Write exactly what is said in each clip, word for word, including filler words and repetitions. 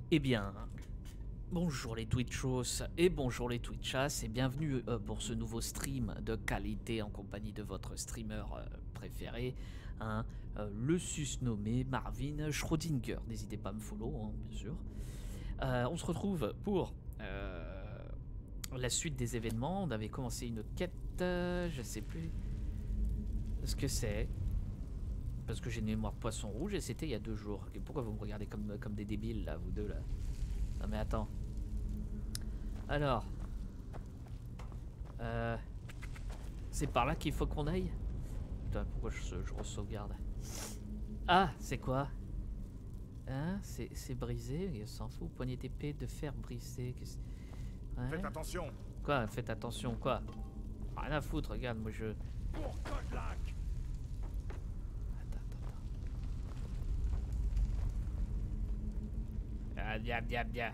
Eh bien, bonjour les Twitchos et bonjour les Twitchas et bienvenue euh, pour ce nouveau stream de qualité en compagnie de votre streamer euh, préféré, hein, euh, le susnommé Marvin Schrödinger. N'hésitez pas à me follow, hein, bien sûr. Euh, on se retrouve pour euh, la suite des événements. On avait commencé une quête, euh, je sais plus ce que c'est. Parce que j'ai une mémoire poisson rouge et c'était il y a deux jours. Et pourquoi vous me regardez comme, comme des débiles là, vous deux là? Non mais attends. Alors. Euh, c'est par là qu'il faut qu'on aille? Putain, pourquoi je, je re-sauvegarde? Ah, c'est quoi? Hein? C'est brisé? Il s'en fout. Poignée d'épée de fer brisé. Ouais. Faites attention. Quoi? Faites attention, quoi? Rien à foutre, regarde, moi je... Pour Kodlak. Attends, attends, attends. Ah, bien, bien, bien.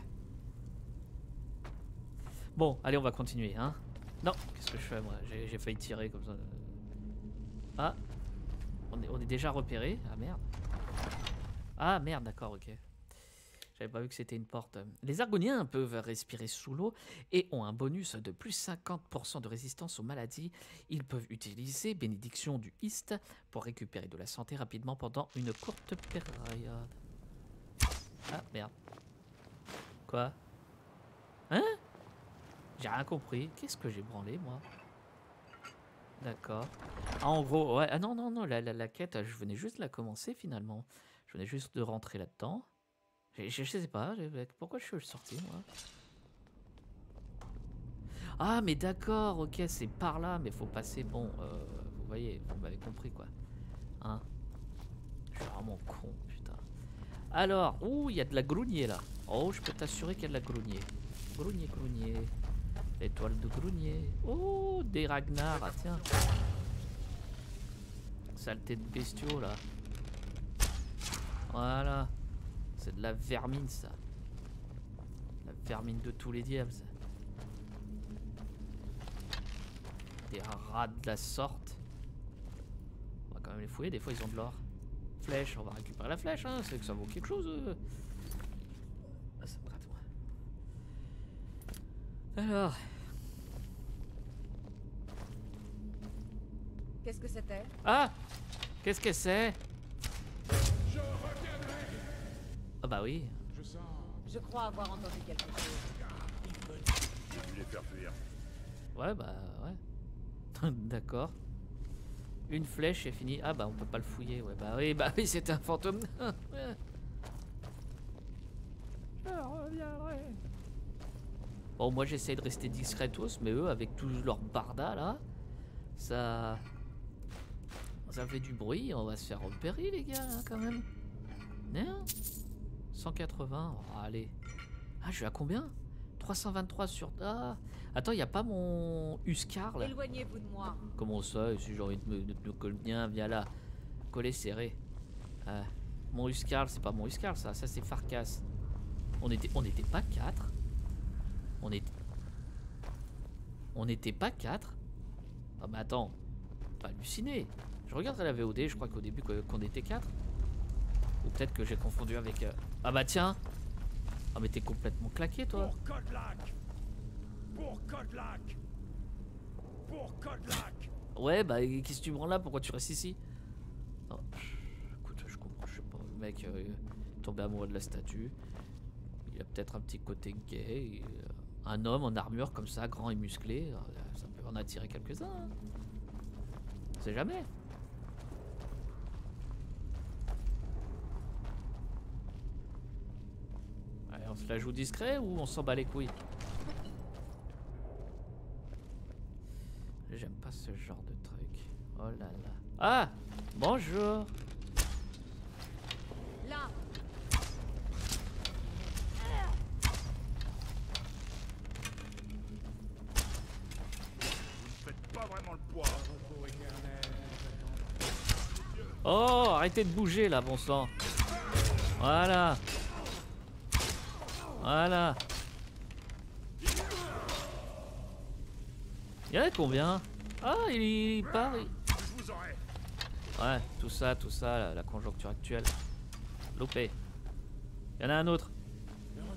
Bon, allez, on va continuer, hein. Non, qu'est-ce que je fais, moi? J'ai failli tirer comme ça. Ah, on est, on est déjà repéré. Ah, merde. Ah, merde, d'accord, ok. J'avais pas vu que c'était une porte. Les argoniens peuvent respirer sous l'eau et ont un bonus de plus cinquante pour cent de résistance aux maladies. Ils peuvent utiliser bénédiction du East pour récupérer de la santé rapidement pendant une courte période. Ah, merde. Quoi? Hein? J'ai rien compris. Qu'est-ce que j'ai branlé, moi? D'accord. Ah, en gros, ouais. Ah non, non, non, la, la, la quête, je venais juste de la commencer, finalement. Je venais juste de rentrer là-dedans. Je, je, je sais pas, je, pourquoi je suis sorti, moi? Ah, mais d'accord, ok, c'est par là, mais faut passer, bon, euh, vous voyez, vous m'avez compris, quoi. Hein? Je suis vraiment con, putain. Alors, ouh, il y a de la grounier, là. Oh, je peux t'assurer qu'il y a de la grounier. Grounier, grounier. L'étoile de Grounier. Oh, des Ragnar, ah, tiens. Saleté de bestiaux, là. Voilà. C'est de la vermine, ça. La vermine de tous les diables. Des rats de la sorte. On va quand même les fouiller, des fois ils ont de l'or. Flèche, on va récupérer la flèche, hein. C'est que ça vaut quelque chose. Euh. Ah, ça me rate, moi. Alors. Qu'est-ce que c'était? Ah! Qu'est-ce que c'est? Je reviendrai. Ah bah oui. Je sens. Je crois avoir entendu quelque chose. J'ai dû les faire fuir. Ouais, bah ouais. D'accord. Une flèche et fini. Ah bah on peut pas le fouiller. Ouais, bah oui, bah oui, c'est un fantôme. Je reviendrai. Bon, moi j'essaie de rester discretos, mais eux, avec tous leurs bardas là, ça. Ça fait du bruit. On va se faire repérer, les gars, hein, quand même. Non? cent quatre-vingts. Oh, allez. Ah, je suis à combien? trois cent vingt-trois sur... Ah. Attends, il n'y a pas mon Uscar, là? Éloignez-vous de moi. Comment ça? Si j'ai envie de me, de me coller bien, viens là. Coller serré. Ah. Mon Uscar, c'est pas mon Uscar, ça. Ça, c'est Farkas. On était, on était pas quatre. On était... On n'était pas quatre. Ah, mais attends. Pas halluciné. Je regarderai la V O D, je crois qu'au début qu'on était quatre. Ou peut-être que j'ai confondu avec... Euh... Ah bah tiens. Ah mais t'es complètement claqué, toi. Pour Kodlak. Pour Kodlak. Pour Kodlak. Ouais, bah qu'est-ce que tu prends là? Pourquoi tu restes ici? Non, écoute, je comprends, je sais pas. Le mec euh, tombé amoureux de la statue. Il a peut-être un petit côté gay. Et, euh, un homme en armure comme ça, grand et musclé, euh, ça peut en attirer quelques-uns. Hein. On sait jamais. Allez, on se la joue discret ou on s'en bat les couilles? J'aime pas ce genre de truc. Oh là là. Ah! Bonjour! Là. Vous ne faites pas vraiment le poids. Oh! Arrêtez de bouger là, bon sang! Voilà! Voilà! Il y en a combien? Ah, il part. Il... Je vous aurai. Ouais, tout ça, tout ça, la, la conjoncture actuelle. Loupé. Il y en a un autre.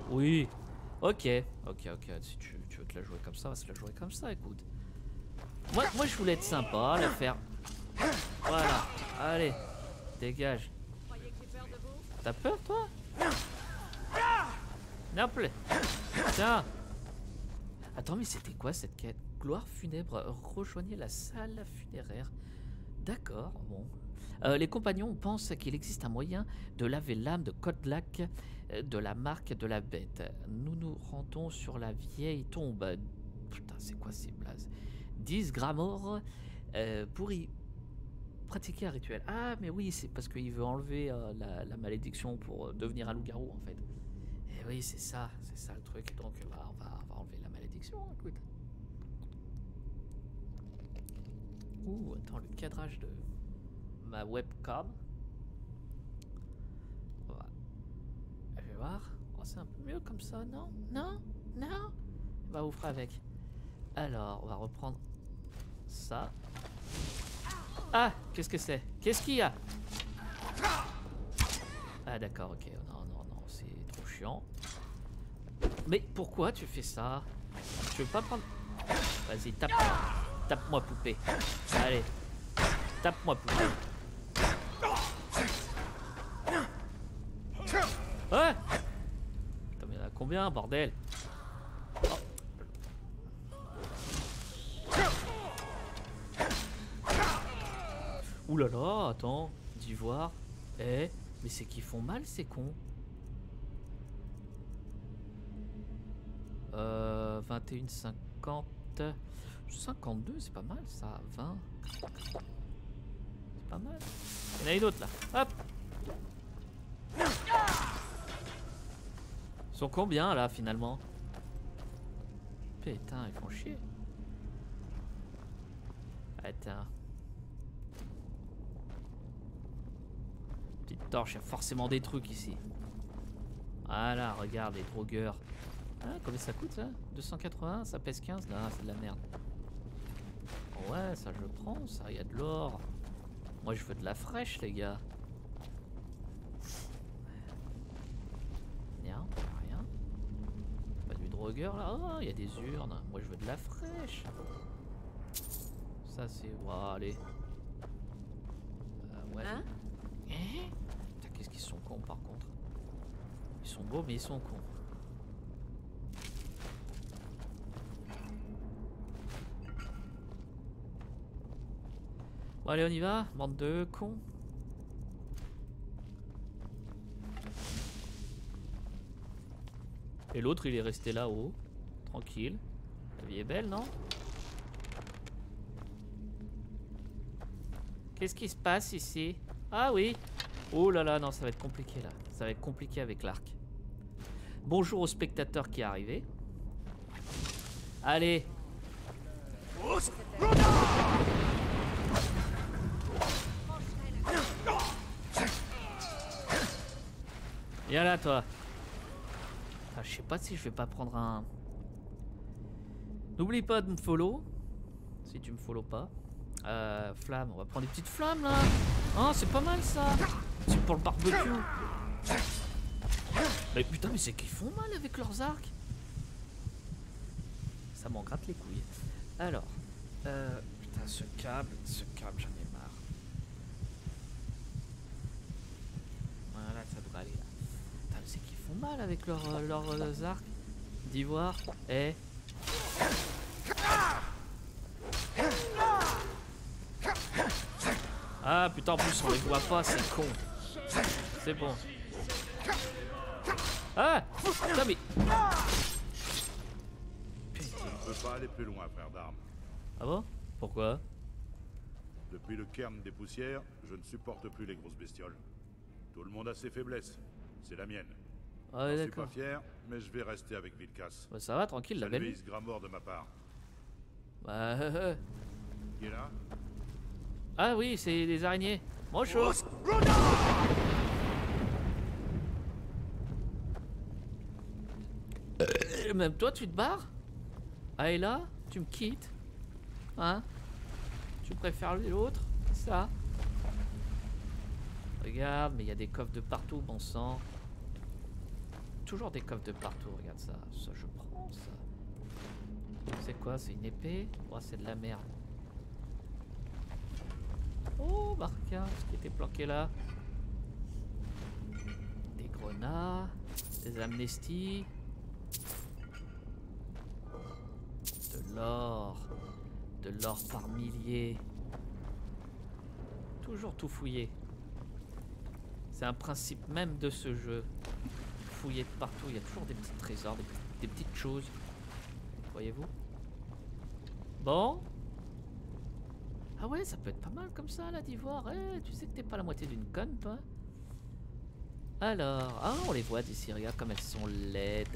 Oui. Ok, ok, ok. Si tu, tu veux te la jouer comme ça, on va se la jouer comme ça, écoute. Moi, moi je voulais être sympa, la faire. Voilà. Allez. Dégage. Croyez que j'ai peur de vous? T'as peur, toi? N'importe. Tiens. Attends, mais c'était quoi cette quête? Gloire funèbre. Rejoignez la salle funéraire. D'accord, bon. Euh, les compagnons pensent qu'il existe un moyen de laver l'âme de Kodlak euh, de la marque de la bête. Nous nous rendons sur la vieille tombe. Putain, c'est quoi ces blazes? dix grammes euh, pour y pratiquer un rituel. Ah, mais oui, c'est parce qu'il veut enlever euh, la, la malédiction pour euh, devenir un loup-garou, en fait. Et oui, c'est ça, c'est ça le truc. Donc, bah, on, va, on va enlever la malédiction, écoute. Ouh, attends, le cadrage de ma webcam. On va... Je vais voir. Oh, c'est un peu mieux comme ça, non? Non? Non? Bah, vous ferez avec. Alors, on va reprendre ça. Ah, qu'est-ce que c'est? Qu'est-ce qu'il y a? Ah, d'accord, ok. Non, non, non, c'est trop chiant. Mais pourquoi tu fais ça? Tu veux pas prendre... Vas-y, tape. Tape-moi, poupée. Allez. Tape-moi, poupée. Ouais. Putain, mais il y en a combien, bordel? Oh. Ouh là là, attends. D'ivoire. Eh, mais c'est qu'ils font mal, ces cons. Euh, vingt et une cinquante. cinquante-deux, c'est pas mal ça. vingt. C'est pas mal. Il y en a une autre là. Hop. Ils sont combien là finalement? Putain, ils font chier. Attends. Petite torche, il y a forcément des trucs ici. Voilà, regarde les drogueurs. Ah, combien ça coûte ça? deux cent quatre-vingts, ça pèse quinze? Là, c'est de la merde. Ouais, ça je le prends, ça, il y a de l'or. Moi je veux de la fraîche, les gars. Rien, rien. Pas du drogueur là. Oh, il y a des urnes. Moi je veux de la fraîche. Ça c'est. Oh, allez. Euh, ouais. Hein? Eh? Putain, qu'est-ce qu'ils sont cons par contre. Ils sont beaux, mais ils sont cons. Bon, allez, on y va, bande de cons. Et l'autre, il est resté là-haut, tranquille. La vie est belle, non? Qu'est-ce qui se passe ici? Ah oui. Oh là là, non, ça va être compliqué là. Ça va être compliqué avec l'arc. Bonjour au spectateur qui est arrivé. Allez. Viens là, toi. Ah, je sais pas si je vais pas prendre un... N'oublie pas de me follow. Si tu me follow pas. Euh, flamme, on va prendre des petites flammes là. Oh, c'est pas mal ça. C'est pour le barbecue. Mais putain, mais c'est qu'ils font mal avec leurs arcs. Ça m'en gratte les couilles. Alors, euh, putain, ce câble, ce câble, j'en ai marre. Voilà, ça devrait aller là. Putain, c'est qu'ils font mal avec leurs leurs leurs arcs d'ivoire. Eh. Ah putain, en plus on les voit pas, c'est con. C'est bon. Ah putain, mais... Je ne peux pas aller plus loin, frère d'armes. Ah bon? Pourquoi? Depuis le cairn des poussières, je ne supporte plus les grosses bestioles. Tout le monde a ses faiblesses. C'est la mienne. Ah ouais, Je suis pas d'accord. fier, mais je vais rester avec Vilkas. Bah, ça va, tranquille, la belle. Saluez Isgramor de ma part. Bah... euh, euh. Qui est là? Ah oui, c'est des araignées. Bonjour. Euh, Même toi, tu te barres? Ah, et là, tu me quittes? Hein? Tu préfères l'autre? Ça? Regarde, mais il y a des coffres de partout, bon sang. toujours des coffres de partout, regarde ça. Ça, je prends ça. C'est quoi? C'est une épée? Oh, c'est de la merde. Oh, Barca, ce qui était planqué là. Des grenades, des amnesties. De l'or. De l'or par milliers. Toujours tout fouiller. C'est un principe même de ce jeu. Fouiller de partout, il y a toujours des petits trésors, des, des petites choses. Voyez-vous? Bon. Ah ouais, ça peut être pas mal comme ça là d'ivoire. Eh, tu sais que t'es pas la moitié d'une conne, toi. Alors, ah, on les voit d'ici, regarde comme elles sont laides.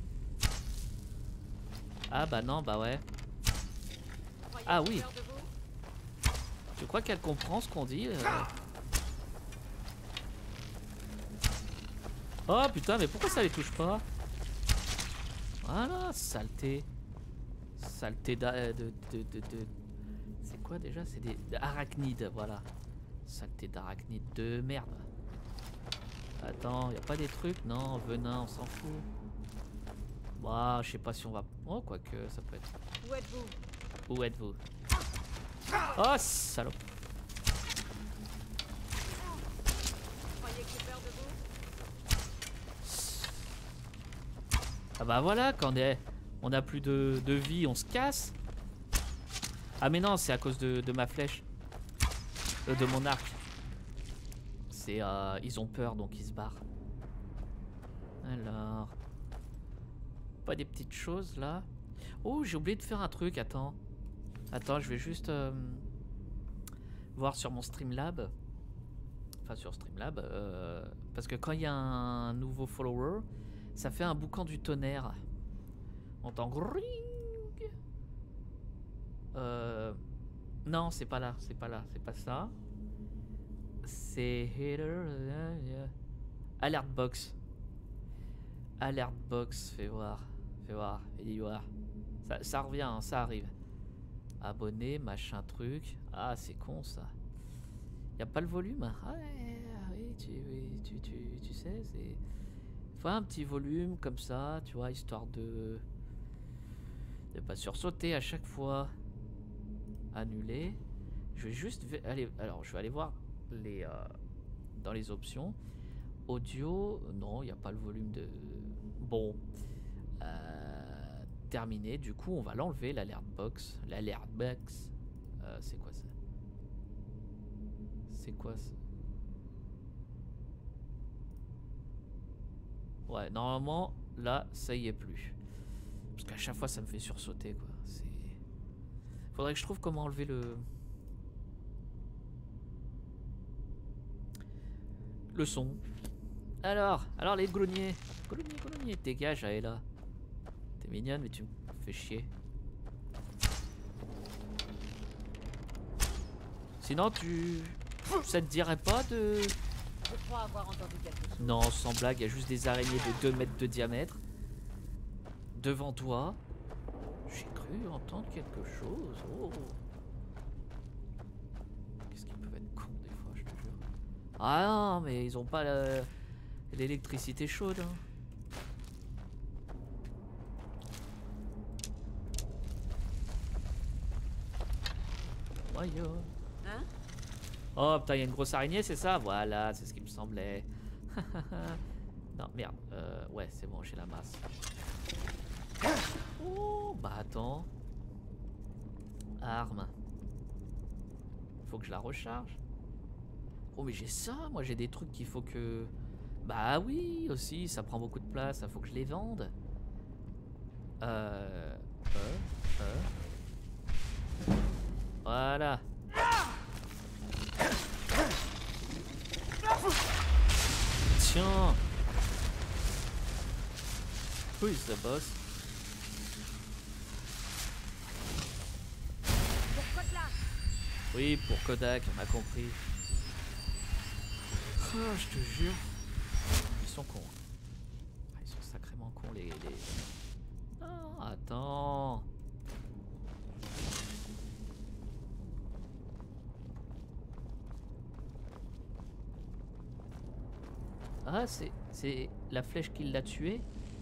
Ah bah non, bah ouais. Ah oui. Je crois qu'elle comprend ce qu'on dit. Euh... Oh putain, mais pourquoi ça les touche pas? Voilà, saleté. Saleté de... de, de, de, de... C'est quoi déjà? C'est des arachnides, voilà. Saleté d'arachnides de merde. Attends, y a pas des trucs? Non, venin, on s'en fout. Bah, je sais pas si on va... Oh, quoique, ça peut être... Où êtes-vous? Où êtes-vous? Oh, salope. Vous croyez que j'ai peur de vous? Ah bah voilà, quand on, est... on a plus de... de vie, on se casse. Ah mais non, c'est à cause de, de ma flèche. Euh, de mon arc. C'est... Euh... Ils ont peur, donc ils se barrent. Alors... Pas des petites choses, là? Oh, j'ai oublié de faire un truc, attends. Attends, je vais juste... Euh... voir sur mon Streamlab. Enfin, sur Streamlab. Euh... Parce que quand il y a un nouveau follower, ça fait un boucan du tonnerre. On entend... Ring. Euh... Non, c'est pas là, c'est pas là, c'est pas ça. C'est... Alert box. Alert box, fais voir. Fais voir, fais voir. Ça, ça revient, hein, ça arrive. Abonné, machin truc. Ah, c'est con ça. Y a pas le volume? Ah ouais, oui, tu, oui, tu, tu, tu sais, c'est... Faut un petit volume comme ça, tu vois, histoire de... de pas sursauter à chaque fois. Annuler. Je vais juste aller... Alors, je vais aller voir les... Euh, dans les options. Audio, non, il n'y a pas le volume de... Bon. Euh, terminé. Du coup, on va l'enlever, l'alert box. L'alert box. Euh, c'est quoi ça? C'est quoi ça? Ouais, normalement, là, ça y est plus. Parce qu'à chaque fois, ça me fait sursauter, quoi. C'est... Faudrait que je trouve comment enlever le... Le son. Alors, alors les greniers. Grenier, grenier, dégage, Aela. T'es mignonne, mais tu me fais chier. Sinon, tu... Ça te dirait pas de... Je crois avoir entendu quelque chose. Non, sans blague, il y a juste des araignées de deux mètres de diamètre. Devant toi. J'ai cru entendre quelque chose. Oh. Qu'est-ce qu'ils peuvent être cons des fois, je te jure. Ah non, mais ils ont pas l'électricité chaude. Hein. Voyons. Hein? Oh putain, il y a une grosse araignée, c'est ça? Voilà, c'est ce qui me semblait. Non, merde. Euh, ouais, c'est bon, j'ai la masse. Oh, bah attends. Arme. Faut que je la recharge. Oh, mais j'ai ça, moi j'ai des trucs qu'il faut que... Bah oui, aussi, ça prend beaucoup de place, ça faut que je les vende. Euh... Euh... Euh... Voilà. Tiens. Who is the boss? Pourquoi de là? Oui, pour Kodak, on a compris. Oh, je te jure. Ils sont cons. Ah, ils sont sacrément cons, les... les... Non, attends. Ah, c'est c'est la flèche qui l'a tué.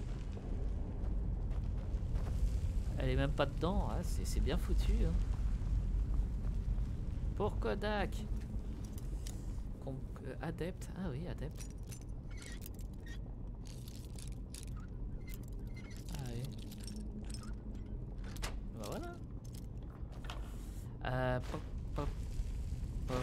Elle est même pas dedans. Ah, c'est bien foutu. Hein. Pour Kodak. Com euh, adepte. Ah oui, adepte. Ah oui. Bah voilà. Euh, pop, pop, pop.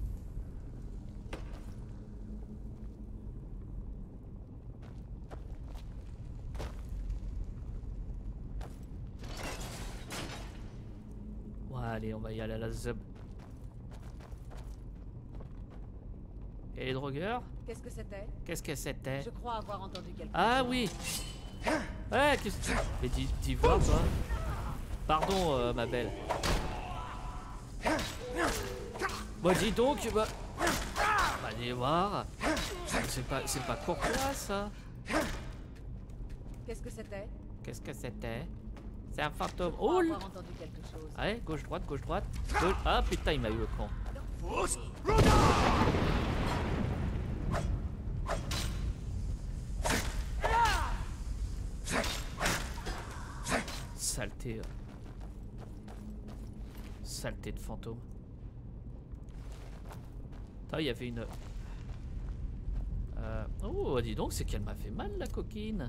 Ouais, allez, on va y aller à la zub. Et les drogueurs? Qu'est-ce que c'était? Qu'est-ce que c'était? Je crois avoir entendu quelque Ah chose. oui. Ouais, qu'est-ce que tu... Mais dis, dis voir, toi. Pardon, euh, ma belle. Bah dis donc, bah... Bah allez voir. C'est pas, c'est pas courtois, ça. Qu'est-ce que c'était? Qu'est-ce que c'était? C'est un fantôme. Je crois Oh avoir entendu quelque chose. ouais, gauche-droite, gauche-droite. Gauche... Ah putain, il m'a eu le con. Saleté. euh. Saleté de fantôme. Attends, il y avait une... Euh... Oh, dis donc, c'est qu'elle m'a fait mal, la coquine.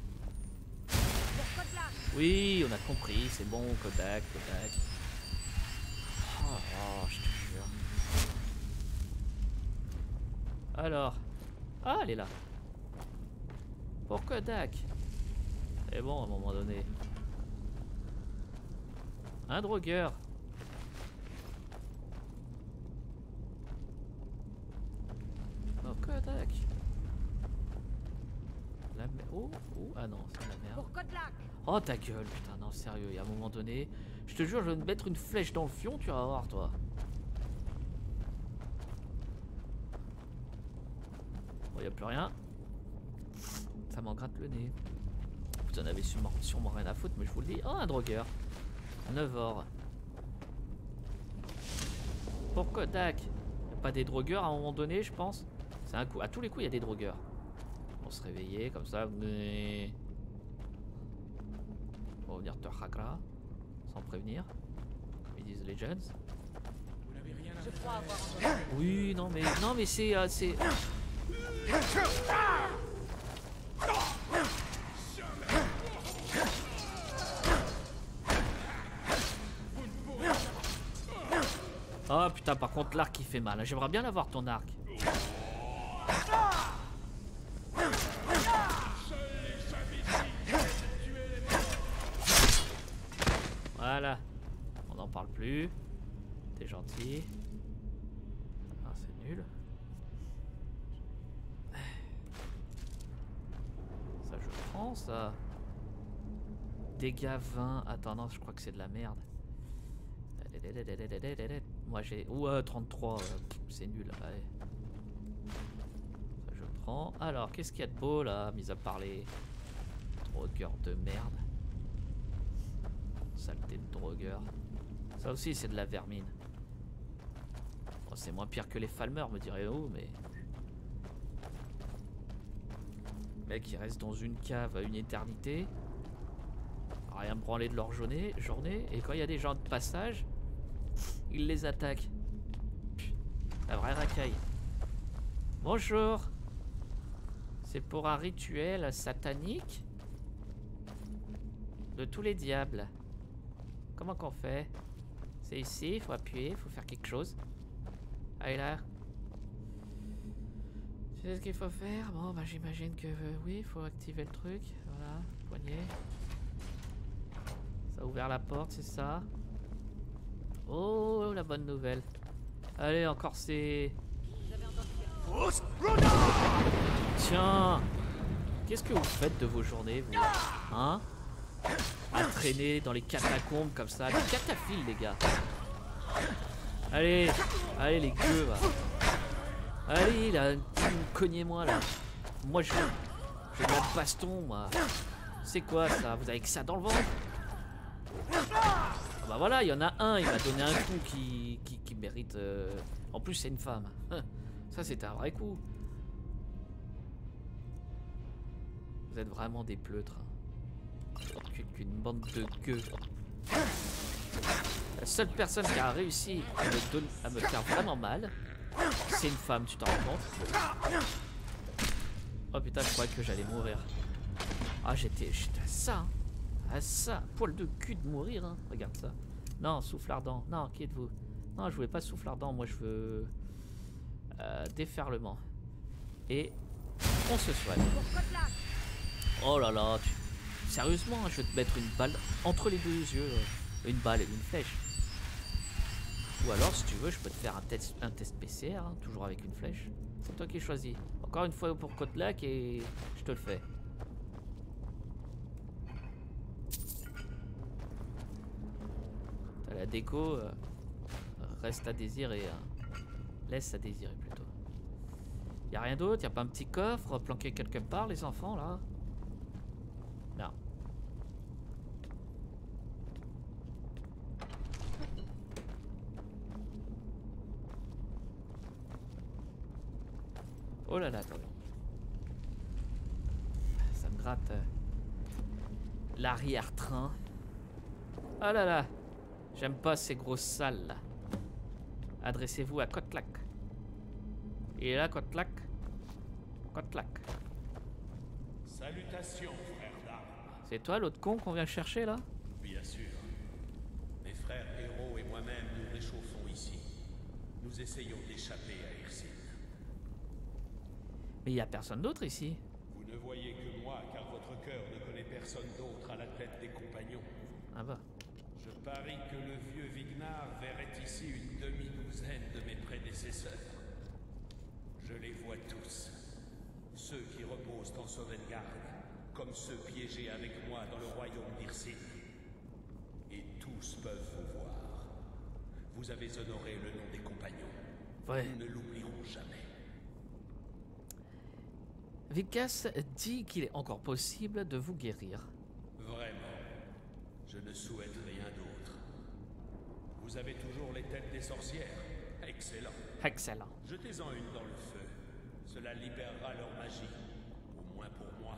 Oui, on a compris, c'est bon, Kodak, Kodak. Oh, oh, je te jure. Alors... Ah, elle est là. Pour Kodak. C'est bon, à un moment donné. Un drogueur. Oh, Kodak. La mer... Oh, oh, ah non, c'est la merde. Pour Kodak. Oh ta gueule, putain, non, sérieux, il y a un moment donné... Je te jure, je vais te mettre une flèche dans le fion, tu vas voir, toi. Bon, y a plus rien. Ça m'en gratte le nez. Vous en avez sûrement, sûrement rien à foutre, mais je vous le dis. Oh, un drogueur. neuf heures. Pour Kodak. Y'a pas des drogueurs à un moment donné, je pense. C'est un coup. À tous les coups, il y a des drogueurs. On se réveiller comme ça. Mais... On va venir te hagra. Sans prévenir. Comme ils disent Legends. Je crois avoir entendu. Oui, non, mais. Non, mais c'est. Euh, c'est. Oh putain, par contre l'arc il fait mal. J'aimerais bien l'avoir ton arc. Voilà. On n'en parle plus. T'es gentil. Ah, c'est nul. Ça je prends ça. Dégâts vingt. Attends, non, je crois que c'est de la merde. Moi j'ai... Ouah, trente-trois, euh, c'est nul. Allez. Ça je prends. Alors, qu'est-ce qu'il y a de beau là, mis à part les drogueurs de merde. Saleté de drogueur. Ça aussi c'est de la vermine. Bon, c'est moins pire que les Falmer, me direz-vous, mais... Mec, ils restent dans une cave à une éternité. Rien branler de leur journée, journée. Et quand il y a des gens de passage... Il les attaque. La vraie racaille. Bonjour. C'est pour un rituel satanique de tous les diables. Comment qu'on fait? C'est ici, il faut appuyer, il faut faire quelque chose. Allez là. Tu sais ce qu'il faut faire? Bon, bah j'imagine que euh, oui, il faut activer le truc. Voilà, poignet. Ça a ouvert la porte, c'est ça? Oh, la bonne nouvelle. Allez, encore ces... Tiens. Qu'est-ce que vous faites de vos journées, vous? Hein? À traîner dans les catacombes comme ça. Les cataphiles, les gars. Allez. Allez, les gueux, là. Allez, là. Cognez-moi, là. Moi, je... J'ai de la baston, moi. C'est quoi, ça? Vous avez que ça dans le ventre? Ah bah voilà, il y en a un, il m'a donné un coup qui, qui, qui mérite... Euh... En plus, c'est une femme. Ça, c'était un vrai coup. Vous êtes vraiment des pleutres. Qu'une bande de gueux. La seule personne qui a réussi à me, donner, à me faire vraiment mal, c'est une femme, tu t'en rends compte? Oh putain, je croyais que j'allais mourir. Ah, j'étais à ça, hein. À ça. Poil de cul de mourir, hein. Regarde ça. Non, souffle ardent. Non, qui êtes-vous? Non, je voulais pas souffle ardent, moi je veux... Euh, déferlement. Et on se soigne. Oh là là, tu... Sérieusement, je vais te mettre une balle entre les deux yeux. Une balle et une flèche. Ou alors, si tu veux, je peux te faire un test, un test P C R, hein, toujours avec une flèche. C'est toi qui choisis. Encore une fois pour Côte-Lac et je te le fais. T'as la déco, euh, reste à désirer. Hein. Laisse à désirer plutôt. Y'a rien d'autre? Y'a pas un petit coffre planqué quelque part, les enfants, là? Non. Oh là là, attends. Ça me gratte euh, l'arrière-train. Oh là là. J'aime pas ces grosses salles là. Adressez-vous à Côte-Lac. Il est là, Côte-Lac. Côte-Lac. Salutations, frère d'armes. C'est toi l'autre con qu'on vient chercher là? Bien sûr. Mes frères héros et moi-même nous réchauffons ici. Nous essayons d'échapper à Hircine. Mais il y a personne d'autre ici. Vous ne voyez que moi, car votre cœur ne connaît personne d'autre à la tête des compagnons. Ah bah. Je parie que le vieux Vignard verrait ici une demi-douzaine de mes prédécesseurs. Je les vois tous. Ceux qui reposent en Sovngarde, comme ceux piégés avec moi dans le royaume d'Hircine. Et tous peuvent vous voir. Vous avez honoré le nom des compagnons. Ouais. Nous ne l'oublierons jamais. Vikas dit qu'il est encore possible de vous guérir. Vraiment, je ne souhaite rien d'autre. Vous avez toujours les têtes des sorcières. Excellent. Excellent. Jetez-en une dans le feu. Cela libérera leur magie. Au moins pour moi.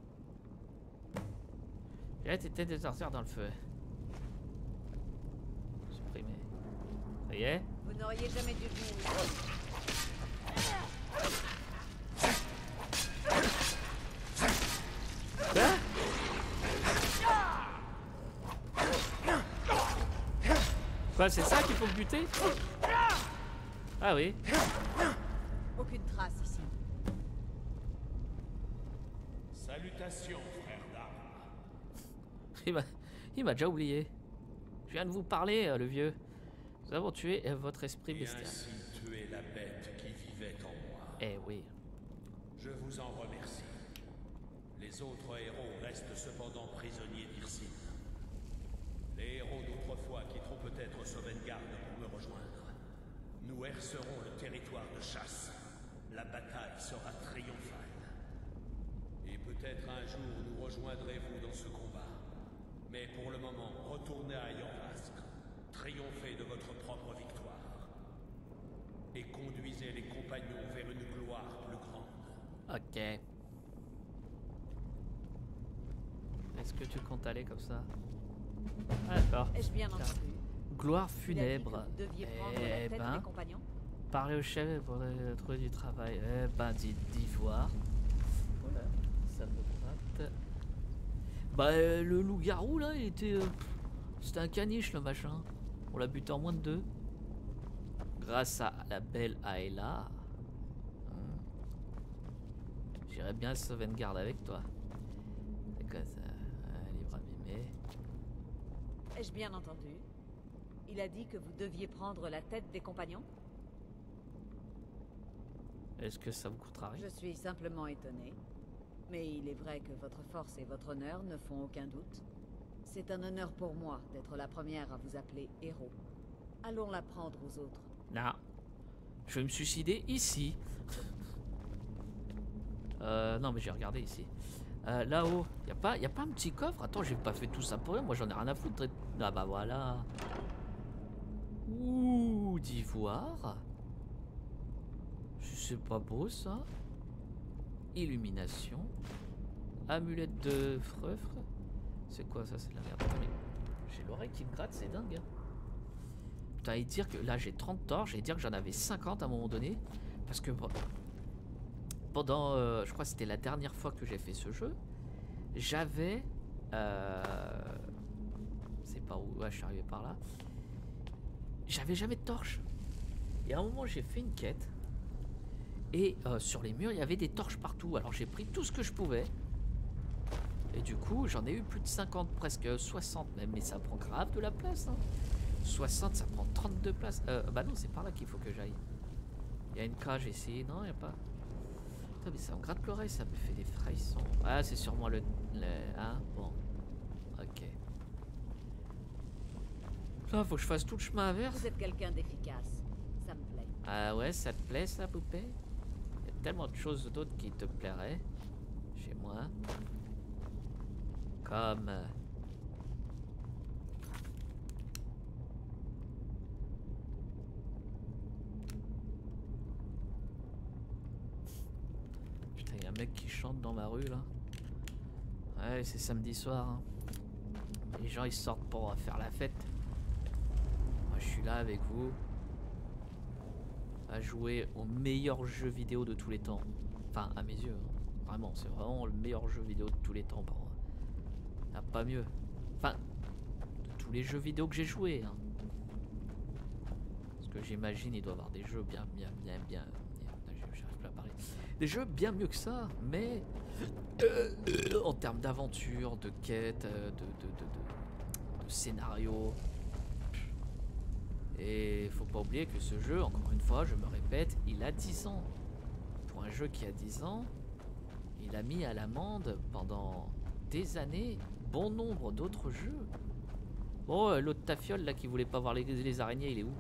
J'ai tes têtes des sorcières dans le feu. Supprimé. Ça y est? Vous n'auriez jamais dû venir. Quoi? Quoi, c'est ça qu'il faut buter? Ah oui. Aucune trace ici. Salutations, frère d'armes. Il m'a il m'a déjà oublié. Je viens de vous parler, euh, le vieux. Nous avons tué euh, votre esprit Et bestial. ainsi tuer la bête qui vivait en moi. Eh oui. Je vous en remercie. Les autres héros restent cependant prisonniers d'Hircine. Les héros d'autrefois quitteront peut-être Sovngarde pour me rejoindre. Nous hercerons le territoire de chasse. La bataille sera triomphale. Et peut-être un jour nous rejoindrez-vous dans ce combat. Mais pour le moment, retournez à Yanvask. Triomphez de votre propre victoire. Et conduisez les compagnons vers une gloire plus grande. Ok. Est-ce que tu comptes aller comme ça? Ah, d'accord. Ai-je bien entendu? Gloire Il a dit que funèbre. vous deviez prendre la Eh tête ben, des compagnons? parler au chef pour euh, trouver du travail. Eh ben, dit d'ivoire. Voilà, ça me gratte. Bah, euh, le loup-garou là, il était. Euh, C'était un caniche le machin. On l'a buté en moins de deux. Grâce à la belle Aela. Hmm. J'irais bien Sovngarde avec toi. C'est quoi ça? Un livre abîmé. Ai-je bien entendu? Il a dit que vous deviez prendre la tête des compagnons? Est-ce que ça vous coûtera rien? Je suis simplement étonné. Mais il est vrai que votre force et votre honneur ne font aucun doute. C'est un honneur pour moi d'être la première à vous appeler héros. Allons l'apprendre aux autres. Non. Je vais me suicider ici. euh, non, mais j'ai regardé ici. Euh, Là-haut, y a pas, y a pas un petit coffre? Attends, j'ai pas fait tout ça pour rien. Moi, j'en ai rien à foutre. Ah bah voilà. Ouh, d'ivoire. C'est pas beau ça. Illumination. amulette de freufre. C'est quoi ça? C'est de la merde. Attends, mais j'ai l'oreille qui me gratte, c'est dingue. Hein. Putain, et dire que là j'ai trente torches, et dire que j'en avais cinquante à un moment donné. Parce que pendant, euh, je crois que c'était la dernière fois que j'ai fait ce jeu, j'avais... Euh, c'est pas où... Ouais, je suis arrivé par là. J'avais jamais de torches. Et à un moment, j'ai fait une quête. Et euh, sur les murs, il y avait des torches partout. Alors j'ai pris tout ce que je pouvais. Et du coup, j'en ai eu plus de cinquante, presque soixante même. Mais ça prend grave de la place. Hein. soixante, ça prend trente-deux places. Euh, bah non, c'est par là qu'il faut que j'aille. Il y a une cage ici. Non, il n'y a pas. Putain, mais ça me gratte l'oreille, ça me fait des frissons. Ah, c'est sûrement le... le hein, bon. Ok. Là, faut que je fasse tout le chemin inverse. Vous êtes quelqu'un d'efficace. Ça me plaît. Ah ouais, ça te plaît ça, poupée? Il y a tellement de choses d'autres qui te plairaient chez moi. Comme... Putain, il y a un mec qui chante dans ma rue là. Ouais, c'est samedi soir. Hein. Les gens ils sortent pour faire la fête. Moi je suis là avec vous. À jouer au meilleur jeu vidéo de tous les temps. Enfin, à mes yeux. Hein. Vraiment, c'est vraiment le meilleur jeu vidéo de tous les temps pour moi. Y a pas mieux. Enfin, de tous les jeux vidéo que j'ai joués. Hein. Parce que j'imagine il doit y avoir des jeux bien, bien, bien, bien. J'arrive plus à parler. Des jeux bien mieux que ça, mais euh, en termes d'aventure, de quête, de, de, de, de, de scénario. Et faut pas oublier que ce jeu, encore une fois, je me répète, il a dix ans. Pour un jeu qui a dix ans, il a mis à l'amende pendant des années bon nombre d'autres jeux. Bon, euh, l'autre tafiole là qui voulait pas voir les, les araignées, il est où?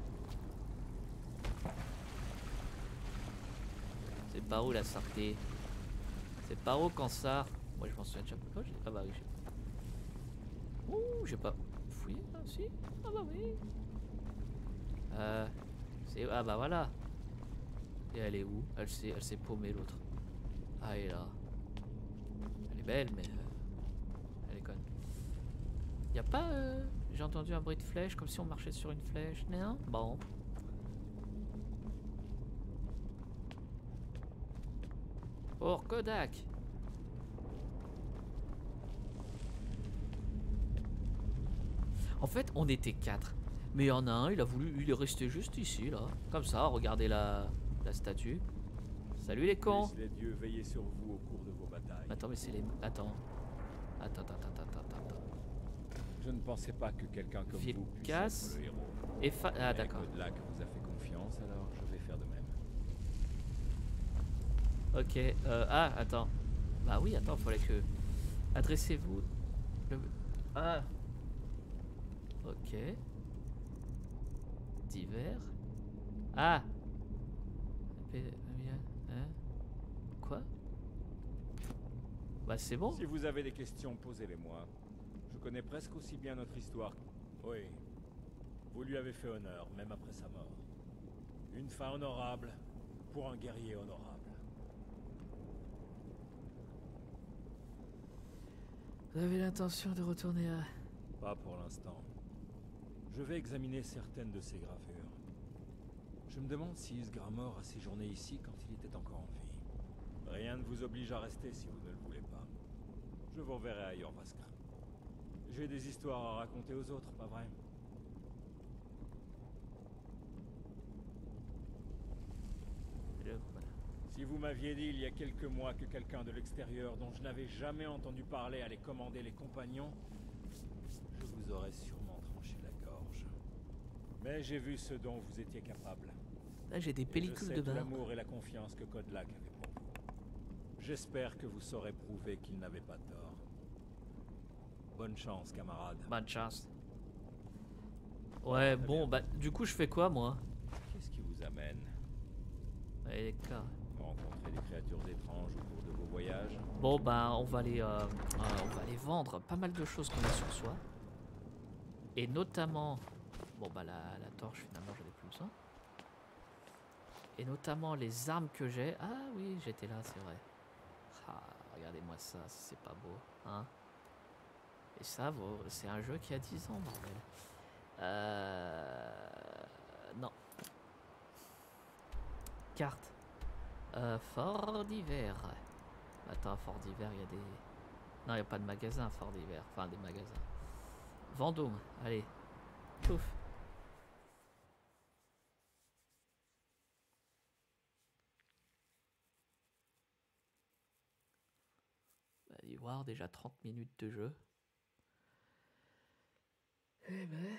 C'est par où la sortie? C'est par où qu'on sort? Moi je m'en souviens déjà pas. Ah bah oui, j'ai... Ouh, j'ai pas fouillé là, si? Ah bah oui. Euh, c'est... Ah bah voilà. Et elle est où? Elle s'est elle s'est paumée l'autre. Ah elle est là. Elle est belle mais... Euh, elle est conne. Y'a pas... Euh... J'ai entendu un bruit de flèche comme si on marchait sur une flèche. Non? Bon. Oh Kodak. En fait on était quatre. Mais il y en a un, il a voulu, il est resté juste ici, là. Comme ça, regardez la, la statue. Salut les cons. Laisse les dieux veiller sur vous au cours de vos batailles. Attends, mais c'est les... Attends. Attends, attends, attends, attends, attends. Je ne pensais pas que quelqu'un comme vous puisse Efficace. être le héros. Et fa... Ah, d'accord. Kodlak vous a fait confiance, alors je vais faire de même. Ok. Euh, ah, attends. Bah oui, attends, fallait que... Adressez-vous... Le... Ah. Ok. Divers. Ah. Hein? Quoi? Bah c'est bon. Si vous avez des questions, posez-les-moi. Je connais presque aussi bien notre histoire. Oui. Vous lui avez fait honneur, même après sa mort. Une fin honorable pour un guerrier honorable. Vous avez l'intention de retourner à... Pas pour l'instant. Je vais examiner certaines de ces gravures. Je me demande si Ysgramor a séjourné ici quand il était encore en vie. Rien ne vous oblige à rester si vous ne le voulez pas. Je vous reverrai ailleurs, Vasca. J'ai des histoires à raconter aux autres, pas vrai? Si vous m'aviez dit il y a quelques mois que quelqu'un de l'extérieur dont je n'avais jamais entendu parler allait commander les compagnons, je vous aurais sûrement tranché la gorge. Mais j'ai vu ce dont vous étiez capable. Là j'ai des pellicules de bain. L'amour et la confiance que Kodlak avait pour vous. J'espère que vous saurez prouver qu'il n'avait pas tort. Bonne chance, camarade. Bonne chance. Ouais, bon, bah du coup je fais quoi moi? Qu'est-ce qui vous amène? Allez, d'accord. Rencontrer des créatures étranges au cours de vos voyages? Bon bah on va aller, euh, euh, on va aller vendre pas mal de choses qu'on a sur soi. Et notamment... Bon bah la, la torche finalement j'en ai plus besoin. Et notamment les armes que j'ai. Ah oui j'étais là c'est vrai. Ah, regardez-moi ça, c'est pas beau, hein. Et ça, c'est un jeu qui a dix ans, bordel. Euh... Non. Carte. Euh, fort d'hiver. Attends, fort d'hiver, il y a des... Non, il n'y a pas de magasin à fort d'hiver. Enfin, des magasins. Vendôme, allez. Pouf. Allez voir, déjà trente minutes de jeu. Eh ben...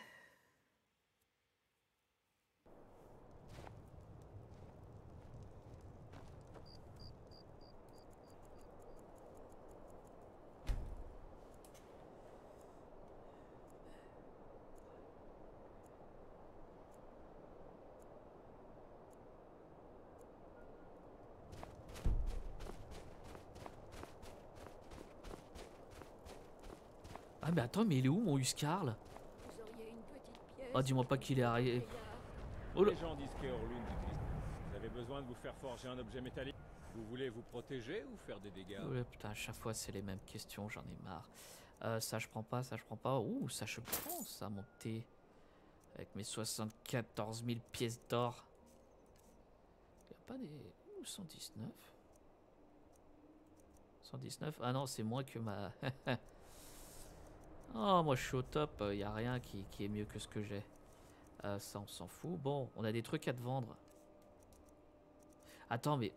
Ah mais attends, mais il est où mon Huskarl? Oh, dis-moi pas qu'il est arrivé. Oh là. Les gens disent qu'Eorlund utilise... Vous avez besoin de vous faire forger un objet métallique? Vous voulez vous protéger ou faire des dégâts? Oh là, putain, à chaque fois c'est les mêmes questions, j'en ai marre. Euh, ça je prends pas, ça je prends pas. Ouh, ça je prends ça, mon thé. Avec mes soixante-quatorze mille pièces d'or. Il n'y a pas des... Ouh, cent dix-neuf. cent dix-neuf. Ah non, c'est moins que ma... Oh, moi je suis au top, il euh, n'y a rien qui, qui est mieux que ce que j'ai. Euh, ça on s'en fout. Bon, on a des trucs à te vendre. Attends, mais...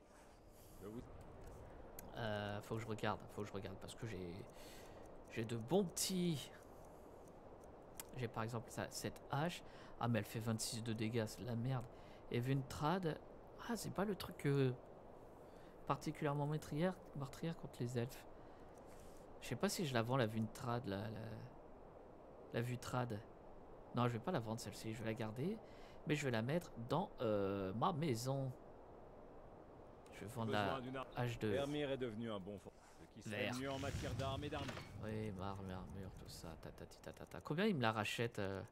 Euh, faut que je regarde, faut que je regarde parce que j'ai... J'ai de bons petits... J'ai par exemple ça, cette hache. Ah mais elle fait vingt-six de dégâts, c'est de la merde. Et Vuntrad... Ah, c'est pas le truc euh, particulièrement meurtrière, meurtrière contre les elfes. Je sais pas si je la vends la Vuntrad, la, la, la Vutrad. Non, je vais pas la vendre celle-ci, je vais la garder. Mais je vais la mettre dans euh, ma maison. Je vais vendre la hache de... Vermeer est devenu un bon fort. Qui serait mieux en matière d'armes et d'armes. Oui, ma arme, armure, tout ça. Tatati, tatata. Combien il me la rachète euh...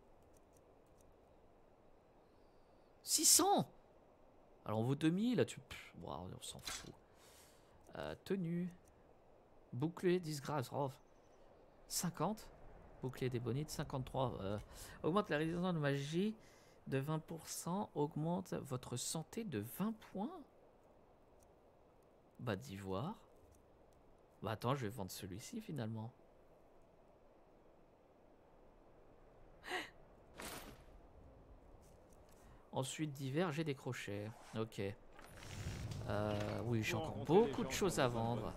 six cents. Alors on vaut deux mille, tu... Pff, wow, on s'en fout. Euh, tenue. Bouclier, disgrâce, oh. cinquante. Bouclier des bonites, cinquante-trois. Euh, augmente la résistance de magie de vingt pour cent. Augmente votre santé de vingt points. Bah d'ivoire. Bah attends, je vais vendre celui-ci finalement. Ensuite d'hiver, j'ai des crochets. Ok. Euh, oui, j'ai encore beaucoup de choses à vendre.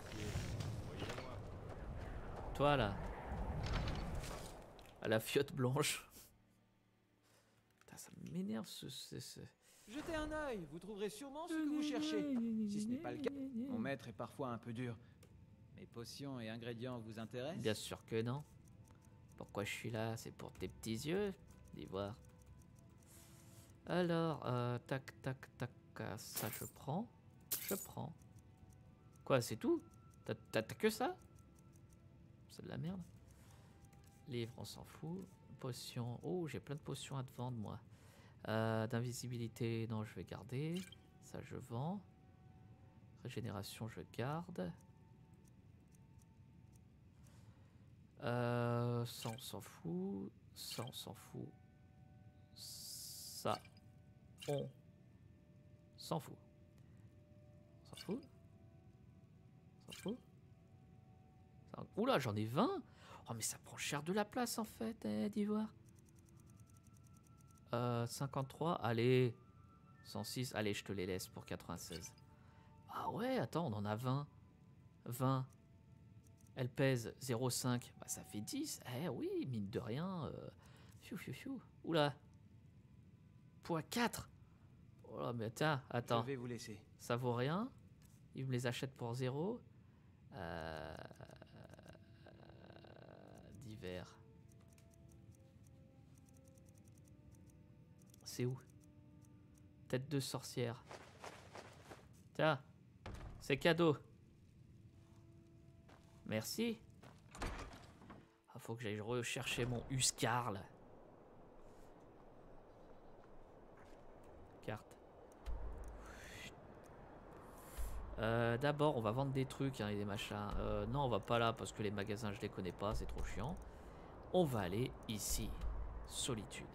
Toi là. À la fiotte blanche. Putain, ça m'énerve ce, ce, ce... Jetez un œil, vous trouverez sûrement ce que vous cherchez. Si ce n'est pas le cas, mon maître est parfois un peu dur. Mes potions et ingrédients vous intéressent? Bien sûr que non. Pourquoi je suis là? C'est pour tes petits yeux d'ivoire. Alors, euh, tac, tac, tac, ça je prends. Je prends. Quoi, c'est tout? T'as que ça? C'est de la merde. Livre, on s'en fout. Potion. Oh, j'ai plein de potions à te vendre, moi. Euh, D'invisibilité, non, je vais garder. Ça, je vends. Régénération, je garde. Euh, ça, on s'en fout. Ça, on s'en fout. Ça, on s'en fout. On s'en fout. On s'en fout. Ça... Oula, j'en ai vingt. Oh, mais ça prend cher de la place, en fait, eh, d'ivoire. Euh, cinquante-trois, allez. cent six, allez, je te les laisse pour quatre-vingt-seize. Ah ouais, attends, on en a vingt. vingt. Elle pèse zéro virgule cinq. Bah, ça fait dix. Eh oui, mine de rien. Euh... Fiu, fiu, fiu. Oula. Poids quatre. Oh là, mais tiens, attends. Je vais vous laisser. Ça vaut rien. Il me les achète pour zéro. Euh... D'hiver. C'est où? Tête de sorcière. Tiens. C'est cadeau. Merci. Ah, faut que j'aille rechercher mon Huskarl. Carte. Euh, D'abord, on va vendre des trucs hein, et des machins. Euh, non, on va pas là parce que les magasins, je les connais pas, c'est trop chiant. On va aller ici. Solitude.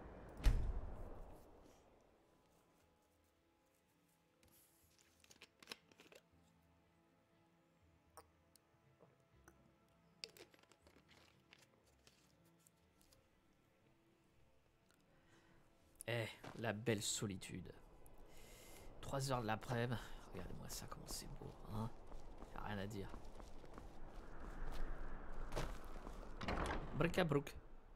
Eh, la belle solitude. trois heures de l'après-midi. Regardez-moi ça, comment c'est beau. Hein, y a rien à dire. Bric à broc.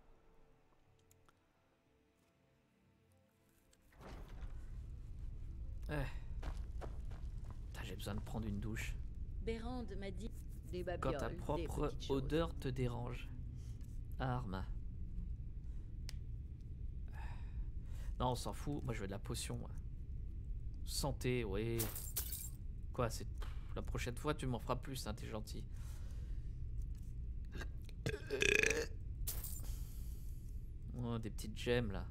Eh. J'ai besoin de prendre une douche. Bérande m'a dit des Quand babioles, ta des propre petites choses. odeur te dérange. Arme. Non, on s'en fout. Moi, je veux de la potion. Santé, oui. Quoi, c'est... La prochaine fois, tu m'en feras plus, hein, t'es gentil. Oh, des petites gemmes, là.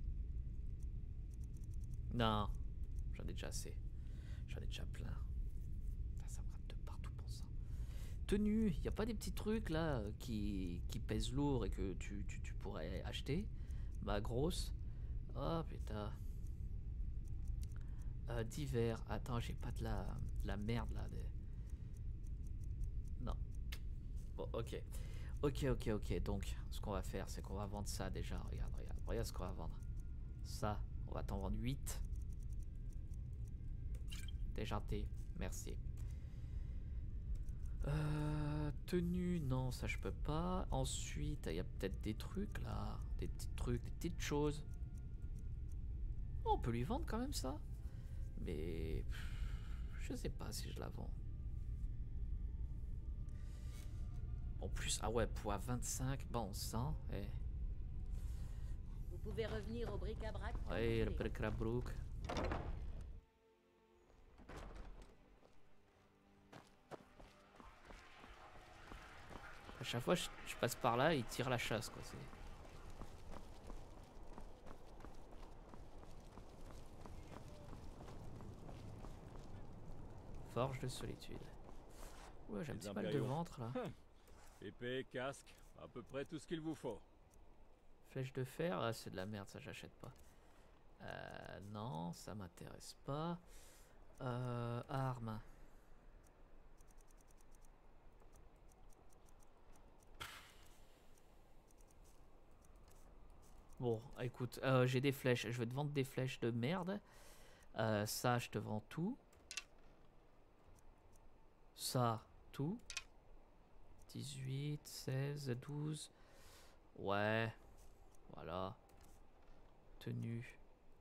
Non. J'en ai déjà assez. J'en ai déjà plein. Ça me rate de partout pour ça. Tenue, il n'y a pas des petits trucs, là, qui, qui pèsent lourd et que tu, tu, tu pourrais acheter? Ma grosse. Oh, putain. Euh, divers. Attends, j'ai pas de la, de la merde, là. Des... Non. Bon, ok. Ok, ok, ok. Donc, ce qu'on va faire, c'est qu'on va vendre ça déjà. Regarde, regarde. Regarde ce qu'on va vendre. Ça, on va t'en vendre huit. T'es gentil. Merci. Euh, tenue, non, ça je peux pas. Ensuite, il y a peut-être des trucs là. Des petits trucs, des petites choses. Oh, on peut lui vendre quand même ça. Mais... Je sais pas si je la vends. En plus, ah ouais, poids vingt-cinq, bon sang. Eh. Vous pouvez revenir au bric-à-brac. quand Ouais, vous le voulez. bric-à-broc. À chaque fois, je, je passe par là, il tire la chasse, quoi. C'est... Forge de solitude. Ouais, j'ai un Les petit mal de impériaux. ventre, là. Épée, casque, à peu près tout ce qu'il vous faut. Flèche de fer, ah, c'est de la merde, ça j'achète pas. Euh, non, ça m'intéresse pas. Euh, arme. Bon, écoute, euh, j'ai des flèches. Je vais te vendre des flèches de merde. Euh, ça, je te vends tout. Ça, tout. dix-huit, seize, douze. Ouais. Voilà. Tenue.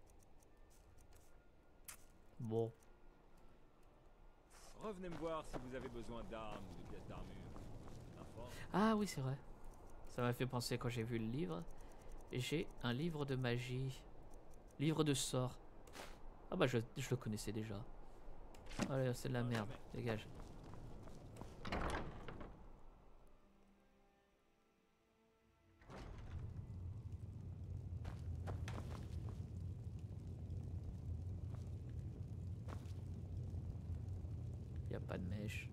Bon. Revenez me voir si vous avez besoin d'armes ou de pièces d'armure. Informe. Ah oui, c'est vrai. Ça m'a fait penser quand j'ai vu le livre. J'ai un livre de magie. Livre de sorts. Ah bah je, je le connaissais déjà. Allez, c'est de la merde. Dégage. Y a pas de mèche.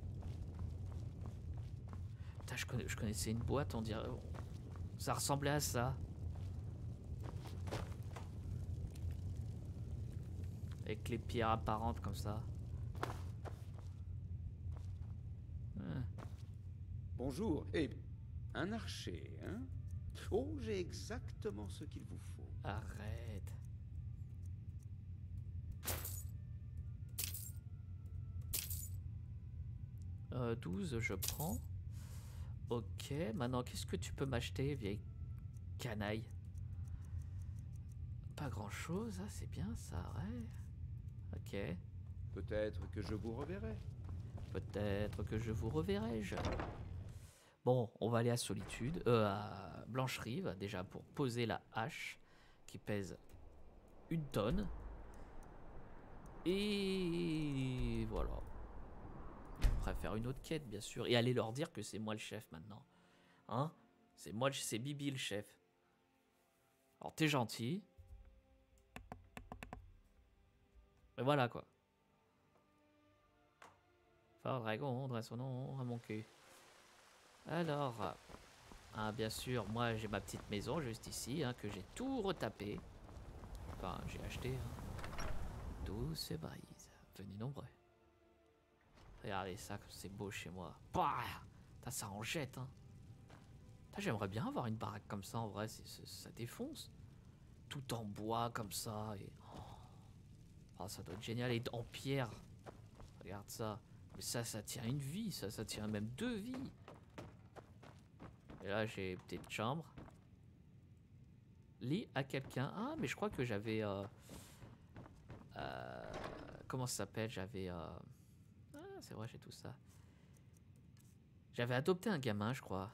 Putain, je, connais, je connaissais une boîte, on dirait... Ça ressemblait à ça. Avec les pierres apparentes comme ça. Hein. Bonjour. Et un archer, hein? Oh, j'ai exactement ce qu'il vous faut. Arrête. Euh, douze, je prends. Ok, maintenant, qu'est-ce que tu peux m'acheter, vieille canaille? Pas grand-chose, ah, c'est bien ça, ouais. Ok. Peut-être que je vous reverrai. Peut-être que je vous reverrai-je. Bon, on va aller à Solitude, euh, à Blancherive, déjà pour poser la hache, qui pèse une tonne. Et voilà. On va faire une autre quête, bien sûr. Et aller leur dire que c'est moi le chef maintenant. Hein? C'est moi, c'est Bibi le chef. Alors t'es gentil. Mais voilà quoi. Fort dragon, doit son nom à mon cul. Alors, hein, bien sûr, moi j'ai ma petite maison juste ici, hein, que j'ai tout retapé. Enfin, j'ai acheté. Hein. Douce et brise, venez nombreux. Regardez ça, comme c'est beau chez moi. Bah, ça en jette, hein. J'aimerais bien avoir une baraque comme ça, en vrai, c'est, c'est, ça défonce. Tout en bois, comme ça, et... Oh. Oh, ça doit être génial, et en pierre. Regarde ça. Mais ça, ça tient une vie, ça, ça tient même deux vies. Et là, j'ai une petite chambre. Lit à quelqu'un. Ah, mais je crois que j'avais... Euh, euh, comment ça s'appelle? J'avais... Euh, ah, c'est vrai, j'ai tout ça. J'avais adopté un gamin, je crois.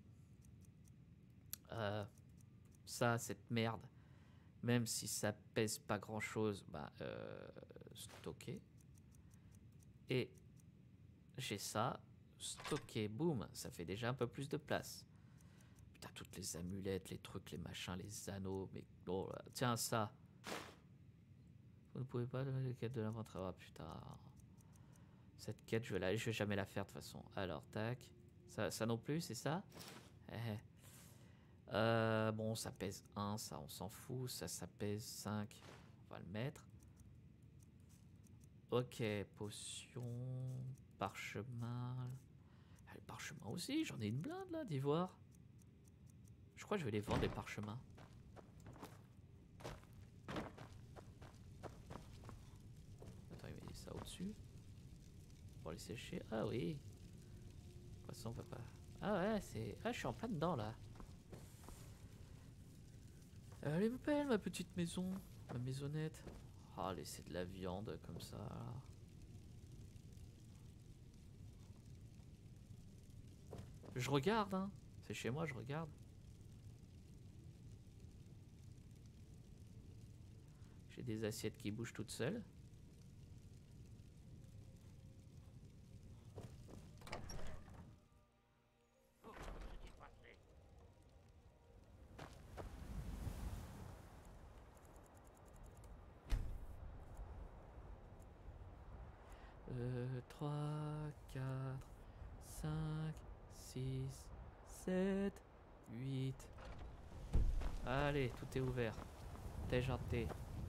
Euh, ça, cette merde. Même si ça pèse pas grand-chose, bah, euh, stocké. Et j'ai ça, stocké, boum, ça fait déjà un peu plus de place. Putain, toutes les amulettes, les trucs, les machins, les anneaux, mais oh là, tiens ça. Vous ne pouvez pas donner les quêtes de l'inventaire. Ah putain. Cette quête, je vais, la, je vais jamais la faire de toute façon. Alors, tac. Ça, ça non plus, c'est ça? eh. Euh, bon, ça pèse un, ça on s'en fout. Ça, ça pèse cinq. On va le mettre. Ok, potion, parchemin. Ah, le parchemin aussi, j'en ai une blinde là d'ivoire. Je crois que je vais les vendre les parchemins. Attends, il va mettre ça au-dessus. Pour les sécher. Ah oui. Poisson, papa. Ah ouais, c'est. Ah, je suis en plein dedans là. Elle est belle ma petite maison, ma maisonnette. Ah, laissez de la viande comme ça. Je regarde, hein. C'est chez moi, je regarde. J'ai des assiettes qui bougent toutes seules. Euh, trois, quatre, cinq, six, sept, huit. Allez, tout est ouvert. T'es gentil.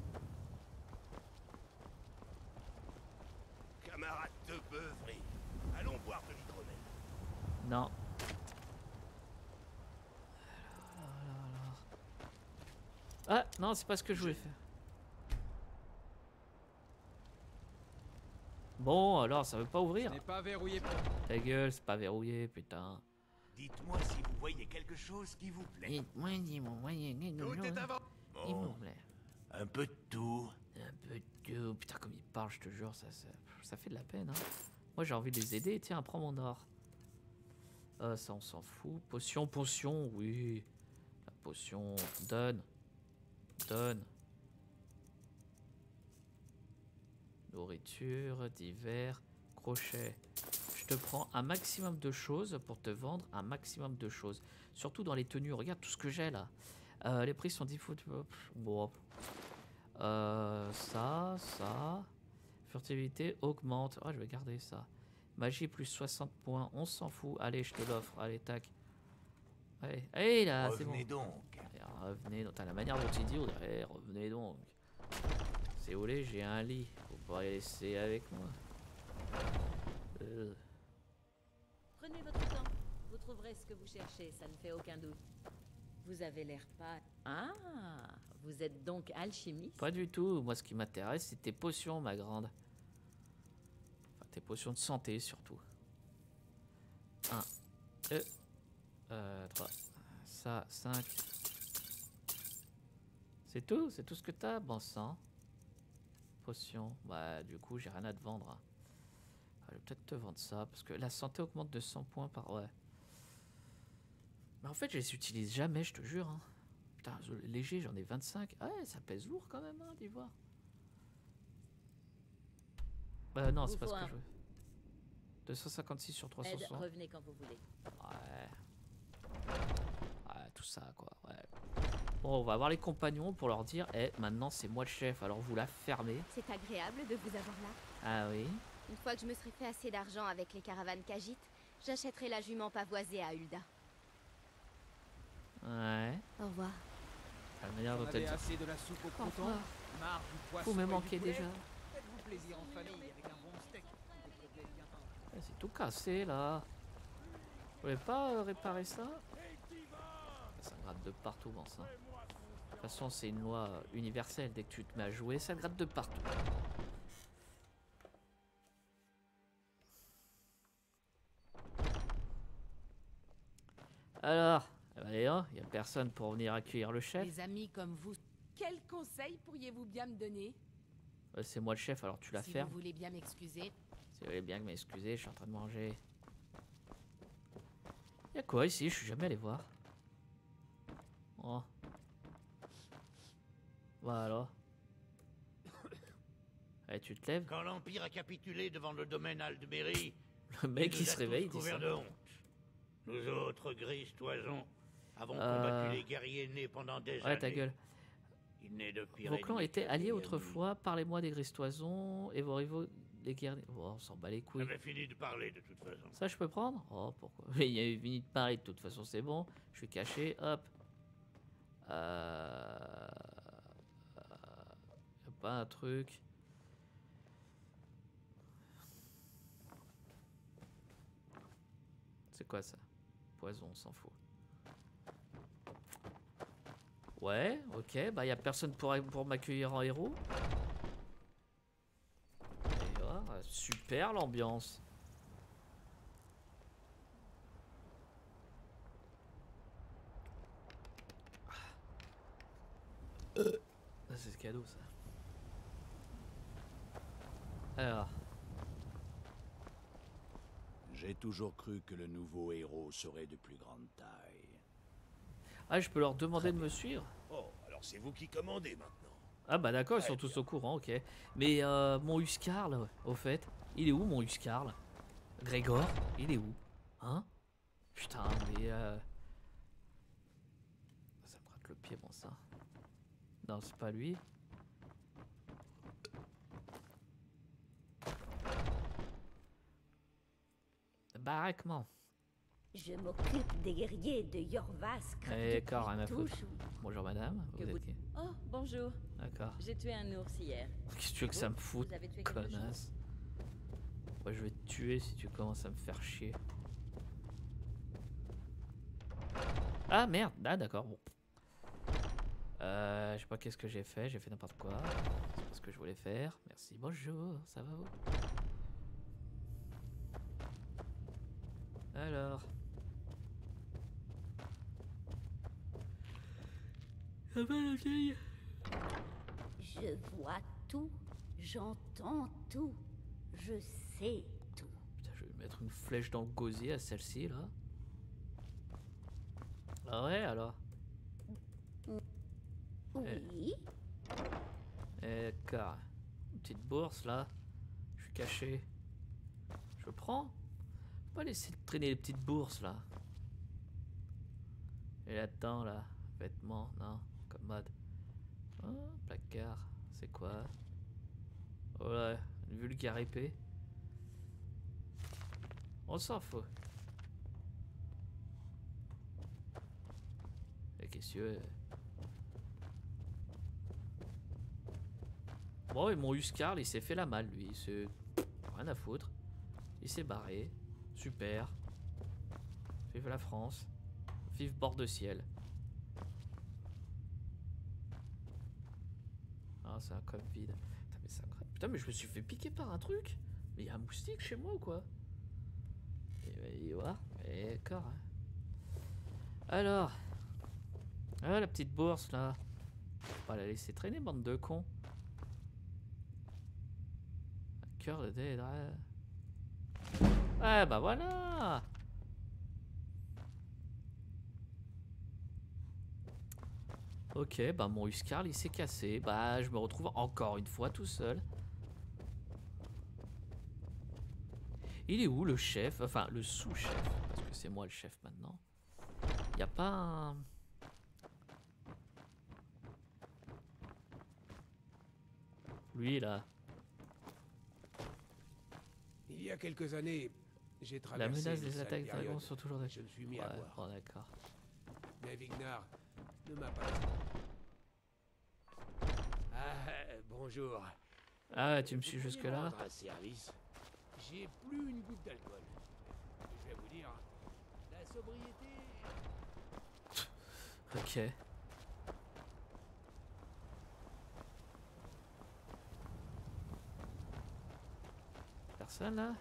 Camarade de beuverie, allons boire de l'hydromel. Non. Alors, alors, alors. Ah, non, c'est pas ce que je voulais faire. Bon, alors, ça veut pas ouvrir. Ce n'est pas verrouillé pour... Ta gueule, c'est pas verrouillé, putain. Dites-moi si vous voyez quelque chose qui vous plaît. Dites-moi, dis-moi, voyez, Tout est avant. Bon, un peu de tout. Un peu de tout. Putain, comme il parle, je te jure, ça, ça, ça fait de la peine, hein. Moi, j'ai envie de les aider. Tiens, prends mon or. Euh, ça, on s'en fout. Potion, potion, oui. La potion, donne. Donne. Nourriture, divers, crochet. Je te prends un maximum de choses pour te vendre un maximum de choses. Surtout dans les tenues. Regarde tout ce que j'ai là. Euh, les prix sont dix fois. Bon. Euh, ça, ça. Furtivité augmente. Oh, je vais garder ça. Magie plus soixante points. On s'en fout. Allez, je te l'offre. Allez, tac. Allez, allez là, c'est bon. Revenez donc. Allez, revenez donc. T'as la manière dont tu dis, on dirait, revenez donc. Si vous voulez, j'ai un lit. Vous pourrez laisser avec moi. Euh. Prenez votre temps. Vous trouverez ce que vous cherchez, ça ne fait aucun doute. Vous avez l'air pas... Ah, vous êtes donc alchimiste? Pas du tout. Moi, ce qui m'intéresse, c'est tes potions, ma grande. Enfin, tes potions de santé, surtout. Un, deux, euh, trois. Ça, cinq. C'est tout? C'est tout ce que t'as? Bon sang. Potion. Bah, du coup, j'ai rien à te vendre. Hein. Je vais peut-être te vendre ça, parce que la santé augmente de cent points par... Ouais. Mais en fait, je les utilise jamais, je te jure. Hein. Putain, léger, j'en ai vingt-cinq. Ah ouais, ça pèse lourd quand même, hein, d'ivoire. Euh, non, c'est pas ce que je veux. deux cent cinquante-six sur trois cent soixante. Ed, revenez quand vous voulez. Ouais. Ouais, tout ça, quoi. Ouais. Bon, on va voir les compagnons pour leur dire, eh, maintenant c'est moi le chef, alors vous la fermez. C'est agréable de vous avoir là. Ah oui. Une fois que je me serai fait assez d'argent avec les caravanes Khajiit, j'achèterai la jument pavoisée à Hulda. Ouais. Au revoir. La manière dont Vous elle avez dit. assez de la soupe au Au croûton, revoir. marre du poisson Vous me et du manquez poulet. déjà. Faites-vous plaisir en famille avec un bon steak. Des côtelettes bien tendres. Ah, c'est tout cassé là. Vous voulez pas euh, réparer ça? Ça gratte de partout, bon ça. De toute façon, c'est une loi euh, universelle. Dès que tu te mets à jouer, ça gratte de partout. Alors, allez, hein, y a personne pour venir accueillir le chef. Les amis comme vous, quels conseils pourriez-vous bien me donner? Euh, c'est moi le chef, alors tu la Si fermes. vous voulez bien m'excuser. Si vous voulez bien m'excuser, je suis en train de manger. Y'a quoi ici? Je suis jamais allé voir. Oh. Voilà. Allez, tu te lèves. Quand l'Empire a capitulé devant le domaine Aldmeri, Le mec il il nous a se réveille, il tous dit ça. couverts de honte. Nous autres grises toisons avons Euh. combattu les guerriers nés pendant des Ouais, ta années. gueule. Il n'est de pire Vos clans ennemi étaient que alliés l'ennemi. autrefois. Parlez-moi des grises toisons et vos rivaux des guerriers. Oh, on s'en bat les couilles. J'avais fini de parler de toute façon. Ça, je peux prendre? Oh, pourquoi? Il y avait fini de parler, de toute façon, c'est bon. Je suis caché, hop. Euh... Y a pas un truc. C'est quoi ça? Poison, on s'en fout. Ouais, ok, bah y a personne pour, pour m'accueillir en héros. Et voilà, super l'ambiance. Ah, c'est ce cadeau ça. Alors. J'ai toujours cru que le nouveau héros serait de plus grande taille. Ah, je peux leur demander de me suivre? Oh, alors c'est vous qui commandez maintenant. Ah bah d'accord, ils sont Ouais, tous au courant, ok. Mais euh, mon Huskarl, au fait, il est où mon Huskarl? Grégor, il est où? Hein? Putain, mais euh... ça me gratte le pied, bon ça. Non, c'est pas lui. Baraquement. Je m'occupe des guerriers de Yorvask. Eh, D'accord, rien à foutre. toujours. Bonjour madame, vous Que êtes vous- qui? Oh, bonjour. D'accord. J'ai tué un ours hier. Qu'est-ce que tu veux que ça me foute, Vous avez tué quelque connasse? Ouais, je vais te tuer si tu commences à me faire chier. Ah merde, ah d'accord, bon. Euh, je sais pas qu'est-ce que j'ai fait, j'ai fait n'importe quoi. C'est pas ce que je voulais faire. Merci, bonjour, ça va vous? Alors. Ça va la vieille? Je vois tout, j'entends tout, je sais tout. Putain, je vais mettre une flèche dans le gosier à celle-ci là. Ah ouais alors. Oui. Eh, d'accord. Une petite bourse là. Je suis caché. Je prends. Faut pas laisser traîner les petites bourses là. Et là-dedans là. Vêtements, non. Commode. Oh, placard. C'est quoi? Oh là, une vulgaire épée. On s'en fout. Et qu'est-ce que... Bon, et mon Huskarl, il s'est fait la malle, lui. C'est rien à foutre. Il s'est barré. Super. Vive la France. Vive bord de ciel. Ah, c'est un coffre vide. Putain, mais c'est incroyable. Putain, mais je me suis fait piquer par un truc. Mais il y a un moustique chez moi ou quoi? Et, et voilà. Et d'accord. Hein. Alors. Ah, la petite bourse là. Faut pas la laisser traîner, bande de cons. Un cœur de Dédra. Ouais, bah voilà. Ok, bah mon Huskarl il s'est cassé. Bah je me retrouve encore une fois tout seul. Il est où le chef? Enfin le sous-chef. Parce que c'est moi le chef maintenant. Y a pas un... Lui là. y a quelques années, j'ai La traversé menace une des sale attaques période. dragons sont toujours des... Je me suis mis ouais, à boire. bon, d'accord. Mais Vignar ne m'a pas... Ah, bonjour. Ah, tu me suis Vous pourriez jusque-là? me rendre un service. J'ai plus une goutte d'alcool. Je vais vous dire, la sobriété... Ok. Personne là?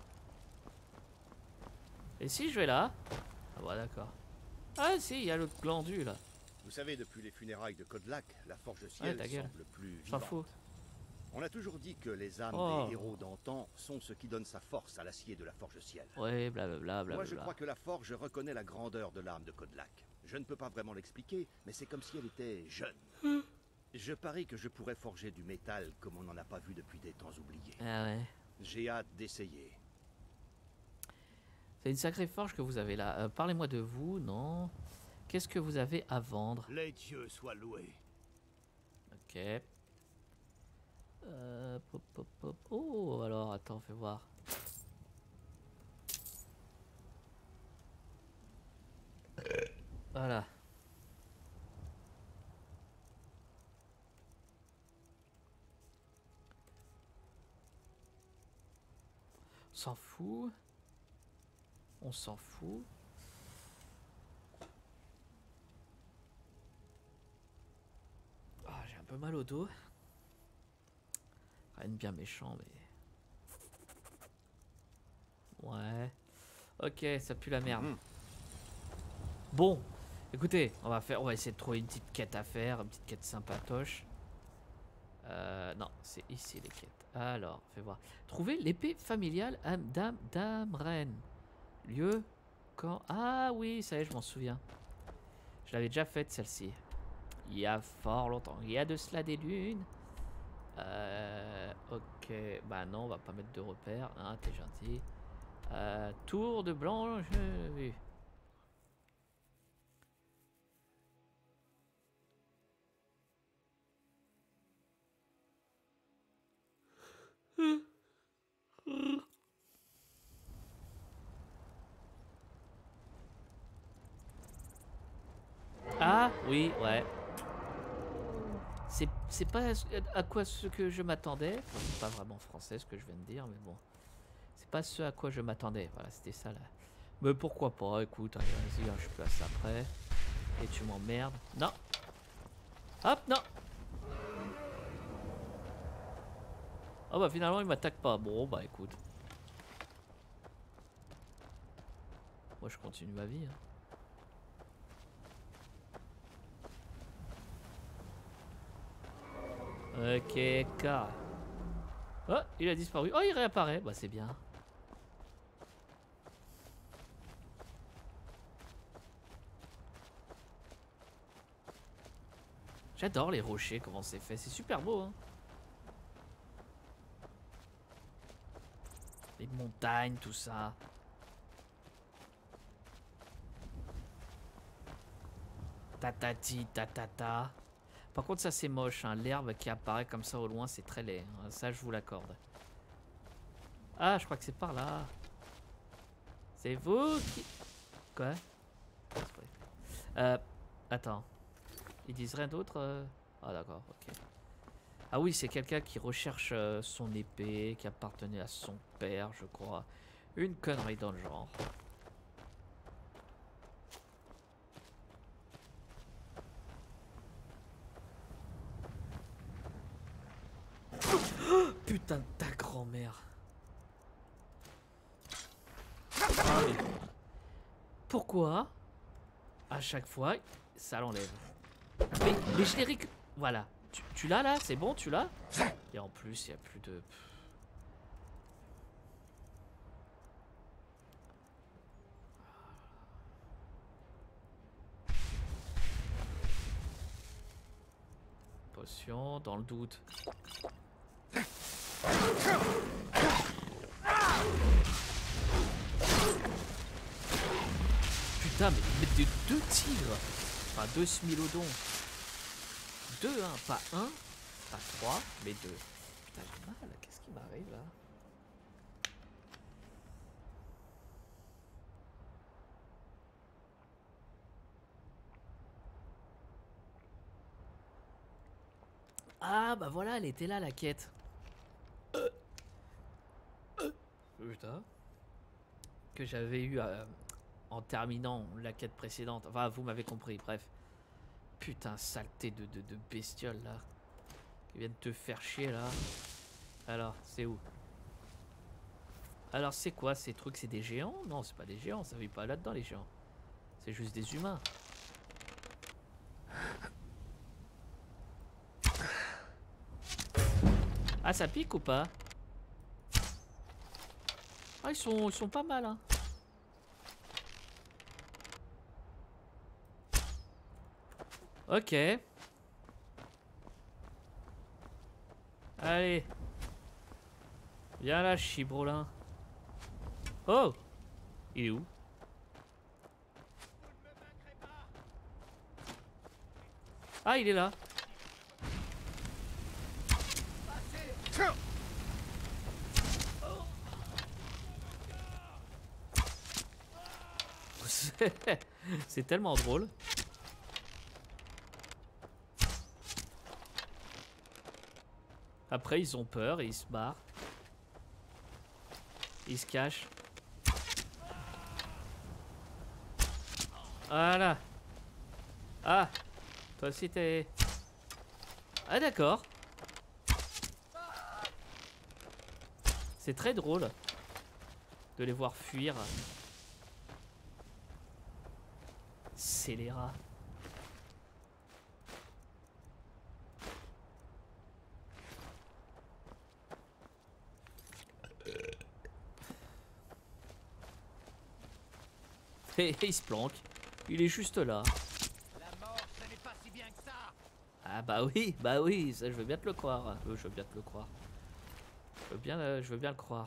Et si je vais là? Ah bah d'accord. Ah si, il y a le glandu là. Vous savez, depuis les funérailles de Kodlak, la Forge Ouais, Ciel ta gueule. semble plus S'en vivante. fout. On a toujours dit que les âmes Oh. des héros d'antan sont ce qui donne sa force à l'acier de la Forge Ciel. Ouais, blablabla, blablabla. Moi, je crois que la Forge reconnaît la grandeur de l'âme de Kodlak. Je ne peux pas vraiment l'expliquer, mais c'est comme si elle était jeune. Je parie que je pourrais forger du métal comme on n'en a pas vu depuis des temps oubliés. Ah ouais. J'ai hâte d'essayer. C'est une sacrée forge que vous avez là. Euh, Parlez-moi de vous, non? Qu'est-ce que vous avez à vendre? Les dieux soient loués. Ok. Euh, pop, pop, pop. Oh, alors, attends, fais voir. Voilà. On s'en fout. On s'en fout. Ah, j'ai un peu mal au dos. Rien de bien méchant, mais... Ouais. Ok, ça pue la merde. Mmh. Bon, écoutez, on va faire, on va essayer de trouver une petite quête à faire, une petite quête sympatoche. Euh, non, c'est ici les quêtes. Alors, fais voir. Trouver l'épée familiale d'Am d'Amren. Lieu quand... Ah oui, ça y est, je m'en souviens. Je l'avais déjà faite celle-ci. Il y a fort longtemps. Il y a de cela des lunes. Euh, ok, bah non, on va pas mettre de repères. Hein, t'es gentil. Euh, tour de blanche. Euh, Ah oui, ouais. C'est c'est pas à quoi ce que je m'attendais. Enfin, c'est pas vraiment français ce que je viens de dire, mais bon. C'est pas ce à quoi je m'attendais. Voilà, c'était ça là. Mais pourquoi pas, écoute, allez, vas-y, hein, je place après. Et tu m'emmerdes. Non. Hop, non. Oh bah finalement il m'attaque pas. Bon bah écoute. Moi je continue ma vie. Hein. Ok, car. Oh, il a disparu. Oh, il réapparaît. Bah, c'est bien. J'adore les rochers, comment c'est fait. C'est super beau, hein. Les montagnes, tout ça. Tatati, tatata. Par contre, ça c'est moche, hein. L'herbe qui apparaît comme ça au loin, c'est très laid. Hein. Ça, je vous l'accorde. Ah, je crois que c'est par là. C'est vous qui... Quoi? Euh, attends. Ils disent rien d'autre euh... Ah, d'accord, ok. Ah oui, c'est quelqu'un qui recherche euh, son épée, qui appartenait à son père, je crois. Une connerie dans le genre. Putain de ta grand-mère. Pourquoi à chaque fois ça l'enlève? Mais, mais je l'ai récu... Voilà. Tu, tu l'as là? C'est bon? Tu l'as? Et en plus, il n'y a plus de... Potion, dans le doute. Putain, mais, mais de deux tigres. Enfin, deux smilodons. Deux, hein, pas un, pas trois, mais deux. Putain, j'ai mal, qu'est-ce qui m'arrive là? Ah bah voilà, elle était là la quête. Euh. Euh. Putain. Que j'avais eu euh, en terminant la quête précédente. Enfin, vous m'avez compris, bref. Putain, saleté de, de, de bestiole là. Qui viennent te faire chier là. Alors, c'est où? Alors, c'est quoi ces trucs? C'est des géants? Non, c'est pas des géants, ça vit pas là-dedans les géants. C'est juste des humains. Ah, ça pique ou pas? Ah, ils sont, ils sont pas mal, hein. Ok. Allez. Viens là, chibrolin. Oh! Il est où? Ah, il est là. C'est tellement drôle. Après, ils ont peur et ils se barrent. Ils se cachent. Voilà. Ah, toi aussi t'es... Ah d'accord. C'est très drôle de les voir fuir. Scélérat. Et il se planque. Il est juste là. La mort, ce n'est pas si bien que ça. Ah bah oui, bah oui, ça je veux bien te le croire. Euh, je veux bien te le croire. Je veux bien, euh, je veux bien le croire.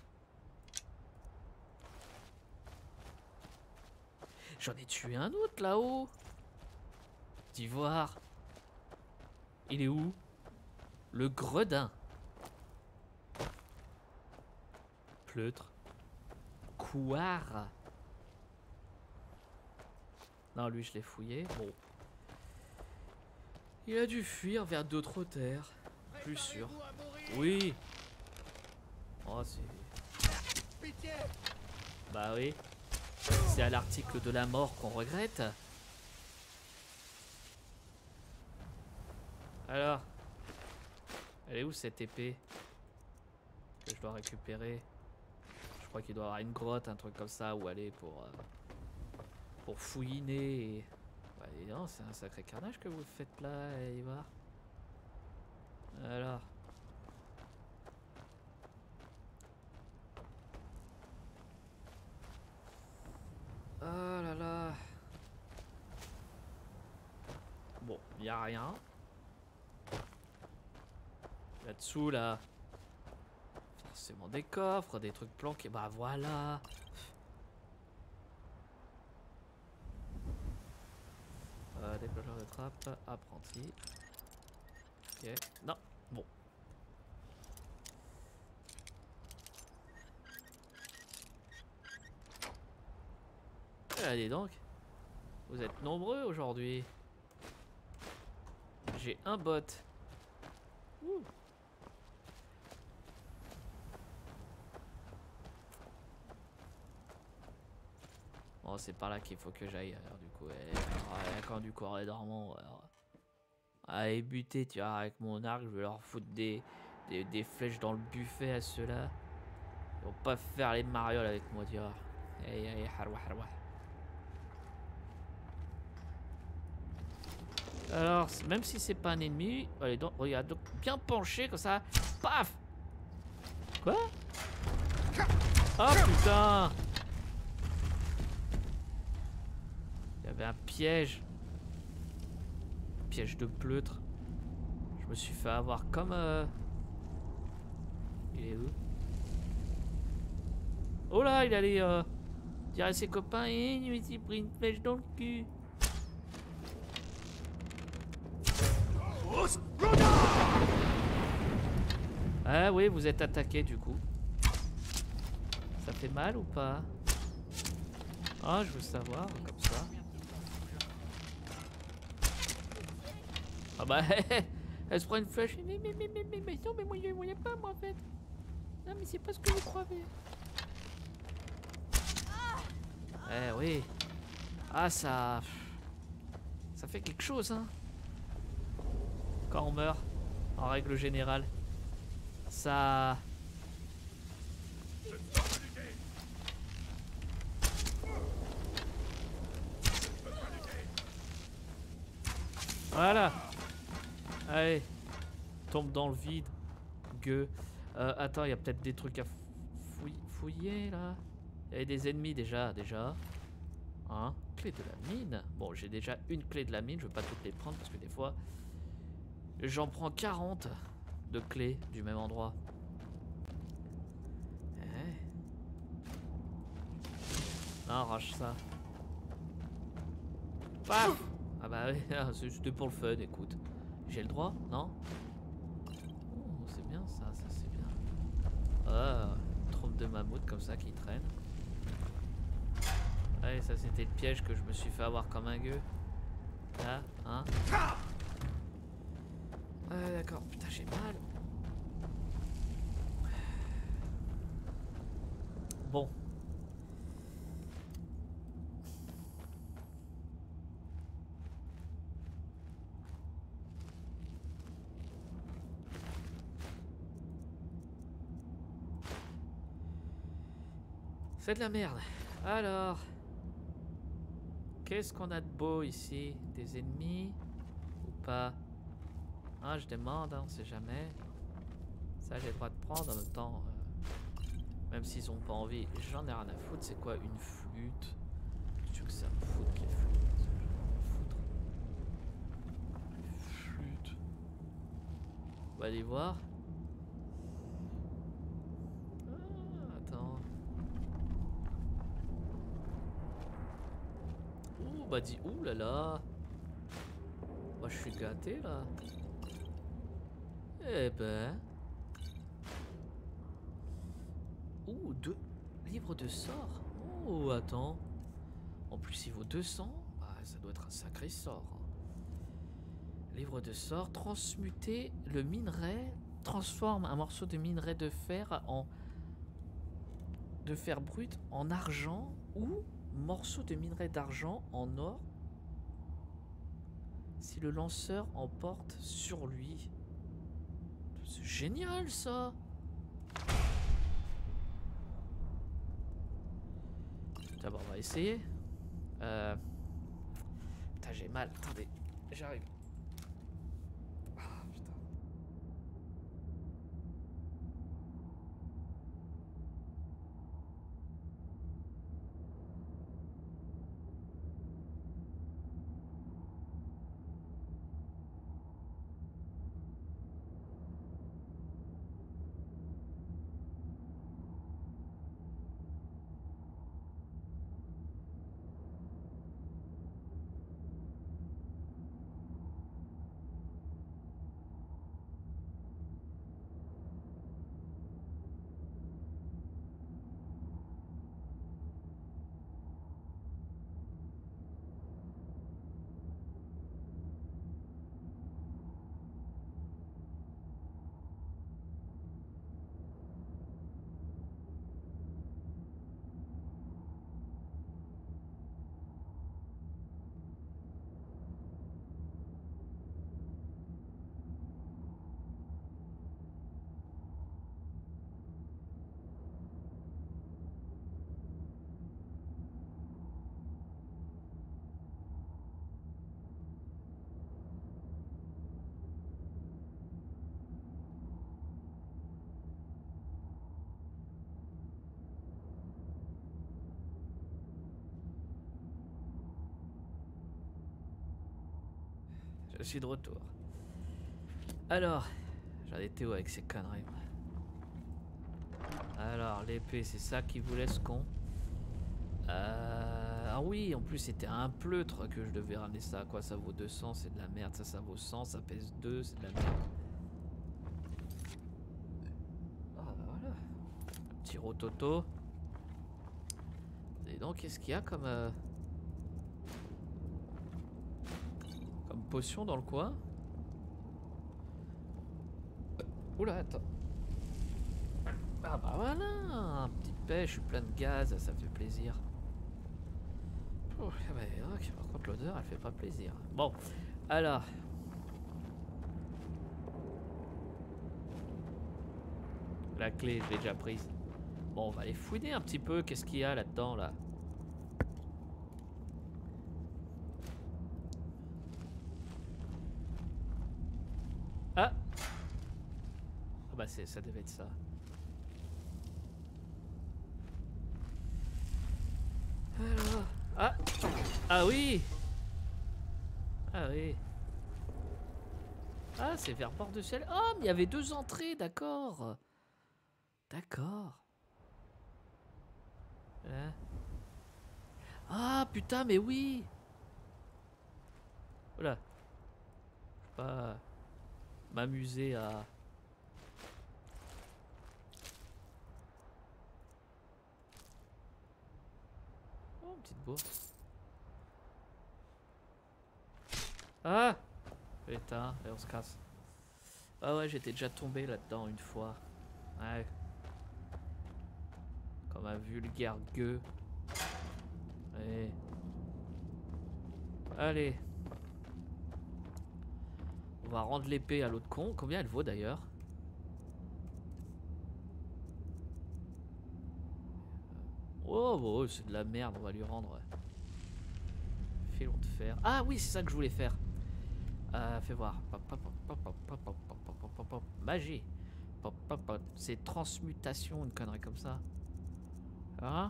J'en ai tué un autre là-haut. D'ivoire. Il est où? Le gredin. Pleutre. Couard. Non, lui, je l'ai fouillé. Bon. Il a dû fuir vers d'autres terres. Plus sûr. Oui. Oh, c'est... Bah oui. C'est à l'article de la mort qu'on regrette. Alors. Elle est où cette épée que je dois récupérer? Je crois qu'il doit y avoir une grotte, un truc comme ça, où aller pour... Euh... Pour fouiner et... Ouais, non, c'est un sacré carnage que vous faites là, Ivar. Alors. Oh là là. Bon, il n'y a rien. Là-dessous, là. Forcément des coffres, des trucs planqués. Bah voilà. Euh, déclencheur de trappe, apprenti. Ok, non, bon. Allez donc, vous êtes nombreux aujourd'hui. J'ai un bot. Ouh. Bon, c'est par là qu'il faut que j'aille. Alors du coup, ouais, quand du corps est dormant, alors, allez buter, tu vois, avec mon arc, je vais leur foutre des, des, des flèches dans le buffet à ceux-là. Ils vont pas faire les marioles avec moi, tu vois. Aïe aïe, harwa harwa. Alors, même si c'est pas un ennemi, allez donc, regarde, donc bien penché comme ça, paf. Quoi? Oh putain! Il y avait un piège. Piège de pleutre. Je me suis fait avoir comme... Euh... Il est où? Oh là, il allait euh, dire à ses copains, et il m'a pris une flèche dans le cul. Ah oui, vous êtes attaqué du coup. Ça fait mal ou pas? Ah, je veux savoir, comme ça. Ah bah, Elle se prend une flèche. Mais, mais, mais, mais, mais, mais non, mais moi, je ne voyais pas, moi, en fait. Non, mais c'est pas ce que vous croyez. Eh oui. Ah, ça... Ça fait quelque chose, hein. Quand on meurt, en règle générale. Ça... Voilà. Allez. Tombe dans le vide. Gueux. Euh, attends, il y a peut-être des trucs à fouiller, fouiller là. Il y a des ennemis déjà, déjà. Hein? Clé de la mine. Bon, j'ai déjà une clé de la mine. Je veux pas toutes les prendre parce que des fois, j'en prends quarante de clés du même endroit. Eh. Non, arrache ça. Paf! Ah bah oui, c'était pour le fun, écoute. J'ai le droit, non? Oh, c'est bien ça, ça c'est bien. Ah, une trompe de mammouth comme ça qui traîne. Allez, ça c'était le piège que je me suis fait avoir comme un gueux. Là, hein? Ouais, d'accord, putain, j'ai mal. Bon. C'est de la merde. Alors, qu'est-ce qu'on a de beau ici? Des ennemis ou pas? Ah, je demande, hein, on sait jamais. Ça, j'ai le droit de prendre en même temps. Euh, même s'ils ont pas envie, j'en ai rien à foutre. C'est quoi une flûte? Tu veux que ça me foute les flûtes? Flûte. On va aller voir. Bah dit, ouh là là. Bah je suis gâté là. Eh ben. Ouh, deux livres de sorts. Oh, attends. En plus il vaut deux cents. Bah ça doit être un sacré sort. Livre de sorts. Transmuter le minerai. Transforme un morceau de minerai de fer en... de fer brut en argent ou... morceau de minerai d'argent en or si le lanceur en porte sur lui. C'est génial ça. D'abord on va essayer. Euh... Putain j'ai mal. Attendez, j'arrive. Je suis de retour. Alors, j'en étais où avec ces conneries? Alors, l'épée, c'est ça qui vous laisse con. Euh... Ah oui, en plus, c'était un pleutre que je devais ramener ça. Quoi, ça vaut deux cents, c'est de la merde. Ça, ça vaut cent, ça pèse deux, c'est de la merde. Ah bah voilà. Un petit rototo. Et donc, qu'est-ce qu'il y a comme... Euh... potion dans le coin. Oula, attends. Ah bah voilà, un petit pêche, je suis plein de gaz, ça me fait plaisir. Oh, bah, ok, par contre l'odeur, elle fait pas plaisir. Bon, alors. La clé, je l'ai déjà prise. Bon, on va aller fouiner un petit peu. Qu'est-ce qu'il y a là-dedans, là, Ah, ah bah c'est, ça devait être ça. Alors, ah, ah oui, ah oui. Ah, c'est vers bord de ciel. Oh, mais il y avait deux entrées, d'accord. D'accord. Hein? Ah, putain, mais oui. Voilà. Je vais pas m'amuser à... Oh, une petite bourse. Ah, putain, et on se casse. Ah ouais, j'étais déjà tombé là-dedans une fois. Ouais. Comme un vulgaire gueux. Ouais. Allez. On va rendre l'épée à l'autre con. Combien elle vaut d'ailleurs? Oh, oh c'est de la merde, on va lui rendre. Filon de fer. Ah oui, c'est ça que je voulais faire. Euh, fais voir. Magie. C'est transmutation, une connerie comme ça. Hein?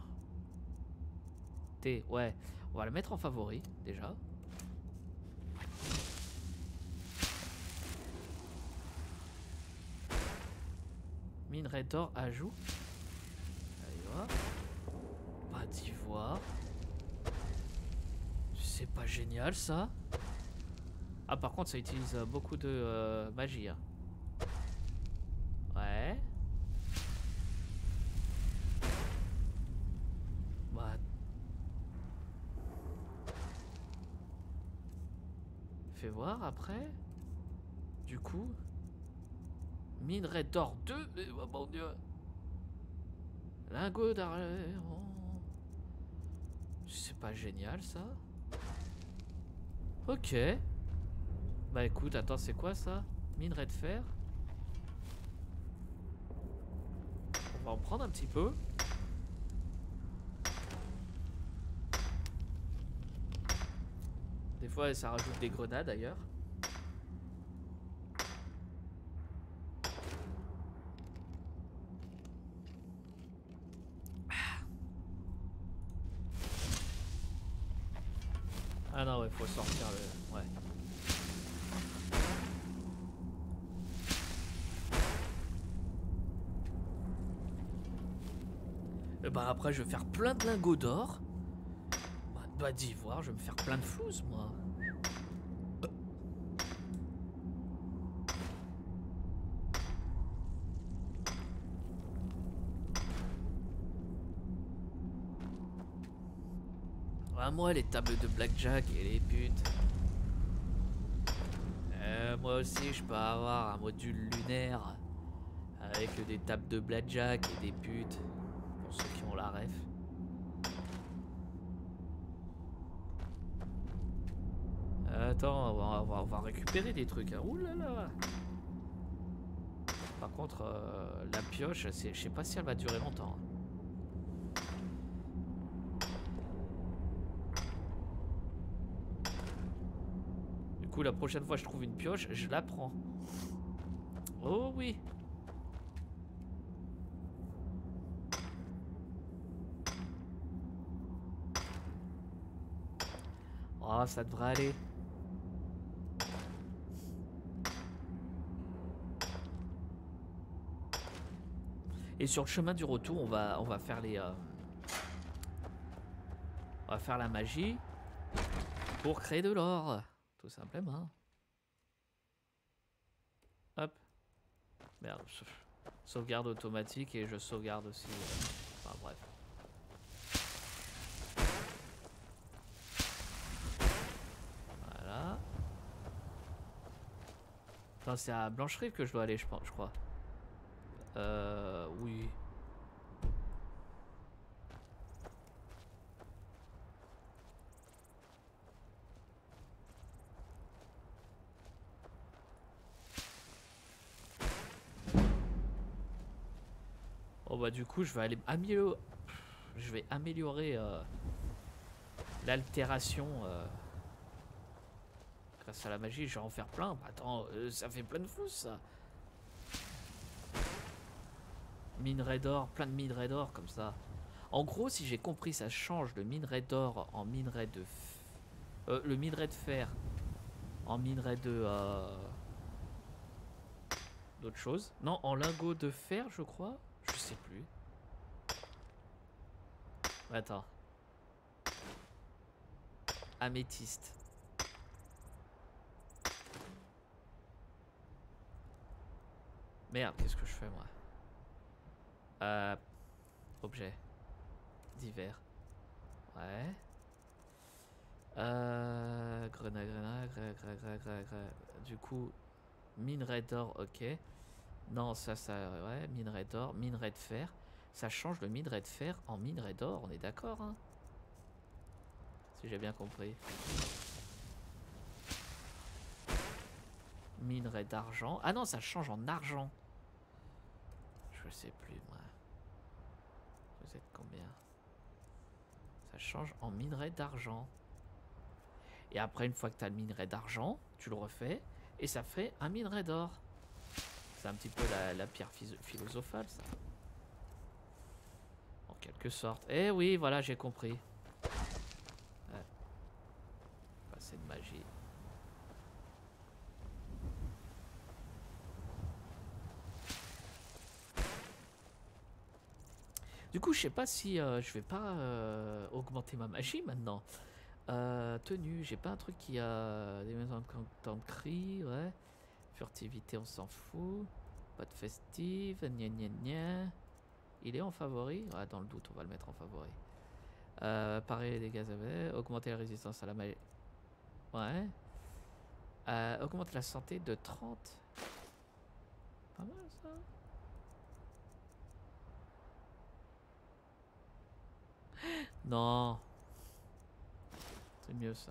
T, ouais. On va le mettre en favori, déjà. Minerai d'or, ajout. Allez, voir. Pas d'ivoire. C'est pas génial, ça. Ah, par contre, ça utilise euh, beaucoup de euh, magie. Hein. Ouais. Bah. Fais voir après. Du coup. Minerai d'or deux. Mais oh mon dieu. Lingot d'argent. C'est pas génial ça. Ok. Bah écoute, attends, c'est quoi ça? Minerai de fer. On va en prendre un petit peu. Des fois ça rajoute des grenades d'ailleurs. Ah non, ouais, faut sortir le... Ouais. Et bah après, je vais faire plein de lingots d'or. Bah, bah d'ivoire, je vais me faire plein de flouses, moi. Ah, moi, les tables de blackjack et les putes. Euh, moi aussi, je peux avoir un module lunaire avec des tables de blackjack et des putes. Pour ceux qui ont la ref. Attends, on va, on va, on va récupérer des trucs. Hein. Ouh là là. Par contre, euh, la pioche, je sais pas si elle va durer longtemps. Du coup, la prochaine fois que je trouve une pioche, je la prends. Oh oui. Oh, ça devrait aller. Et sur le chemin du retour, on va, on va faire les, euh, on va faire la magie pour créer de l'or, tout simplement. Hop. Merde. Sauvegarde automatique et je sauvegarde aussi. Euh, enfin bref. Voilà. Attends, c'est à Blanche-Rive que je dois aller, je pense, je crois. Euh... Oui. Oh bah du coup je vais aller améliorer, je vais améliorer euh, l'altération euh, grâce à la magie. Je vais en faire plein. Bah, attends, euh, ça fait plein de flous ça. Minerai d'or, plein de minerais d'or comme ça. En gros, si j'ai compris, ça change le minerai d'or en minerai de f... euh, le minerai de fer en minerai de euh... d'autres choses. Non, en lingot de fer, je crois. Je sais plus. Attends. Améthyste. Merde, qu'est-ce que je fais moi? Euh, objet. Divers. Ouais. Euh, grenade, grenade, grenade, grenade, grenade, grenade. Du coup, minerai d'or, ok. Non, ça, ça, ouais, minerai d'or, minerai de fer. Ça change le minerai de fer en minerai d'or, on est d'accord, hein? Si j'ai bien compris. Minerai d'argent. Ah non, ça change en argent. Je sais plus, moi. Vous êtes combien? Ça change en minerai d'argent. Et après, une fois que tu as le minerai d'argent, tu le refais et ça fait un minerai d'or. C'est un petit peu la, la pierre philosophale, ça. En quelque sorte. Eh oui, voilà, j'ai compris. Ouais. Pas assez de magie. Du coup, je sais pas si euh, je vais pas euh, augmenter ma magie maintenant. Euh, tenue, j'ai pas un truc qui a des maisons de temps de cri, ouais. Furtivité, on s'en fout. Pas de festive, gna gna gna. Il est en favori? Ouais, dans le doute, on va le mettre en favori. Euh, parer les dégâts avec, augmenter la résistance à la magie. Ouais. Euh, augmente la santé de trente. Pas mal ça. Non. C'est mieux ça.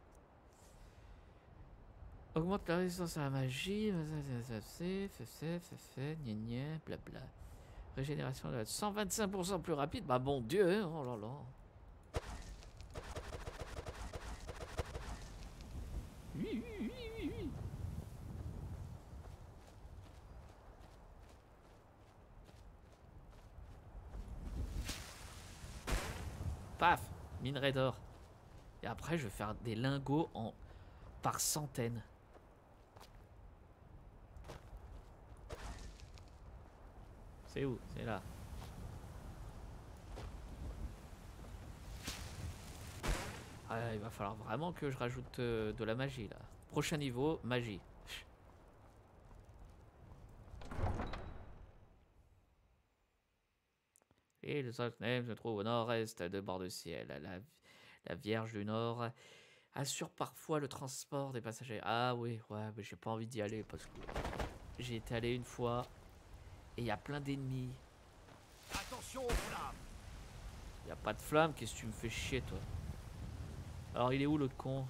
Augmente la résistance à la magie. Fait, fait, fait, fait, gna gna, blabla. Régénération de cent vingt-cinq pour cent plus rapide. Bah bon Dieu, hein, oh là là. Oui, oui, oui, oui, oui. Paf, minerai d'or. Et après, je vais faire des lingots en par centaines. C'est où? C'est là. Ah, il va falloir vraiment que je rajoute euh, de la magie là. Prochain niveau, magie. Et le Solstheim se trouve au nord-est de bord de ciel. La, la Vierge du Nord assure parfois le transport des passagers. Ah oui, ouais, mais j'ai pas envie d'y aller parce que j'ai été allé une fois et il y a plein d'ennemis. Attention aux flammes. Il y a pas de flammes, qu'est-ce que tu me fais chier toi? Alors il est où l'autre con?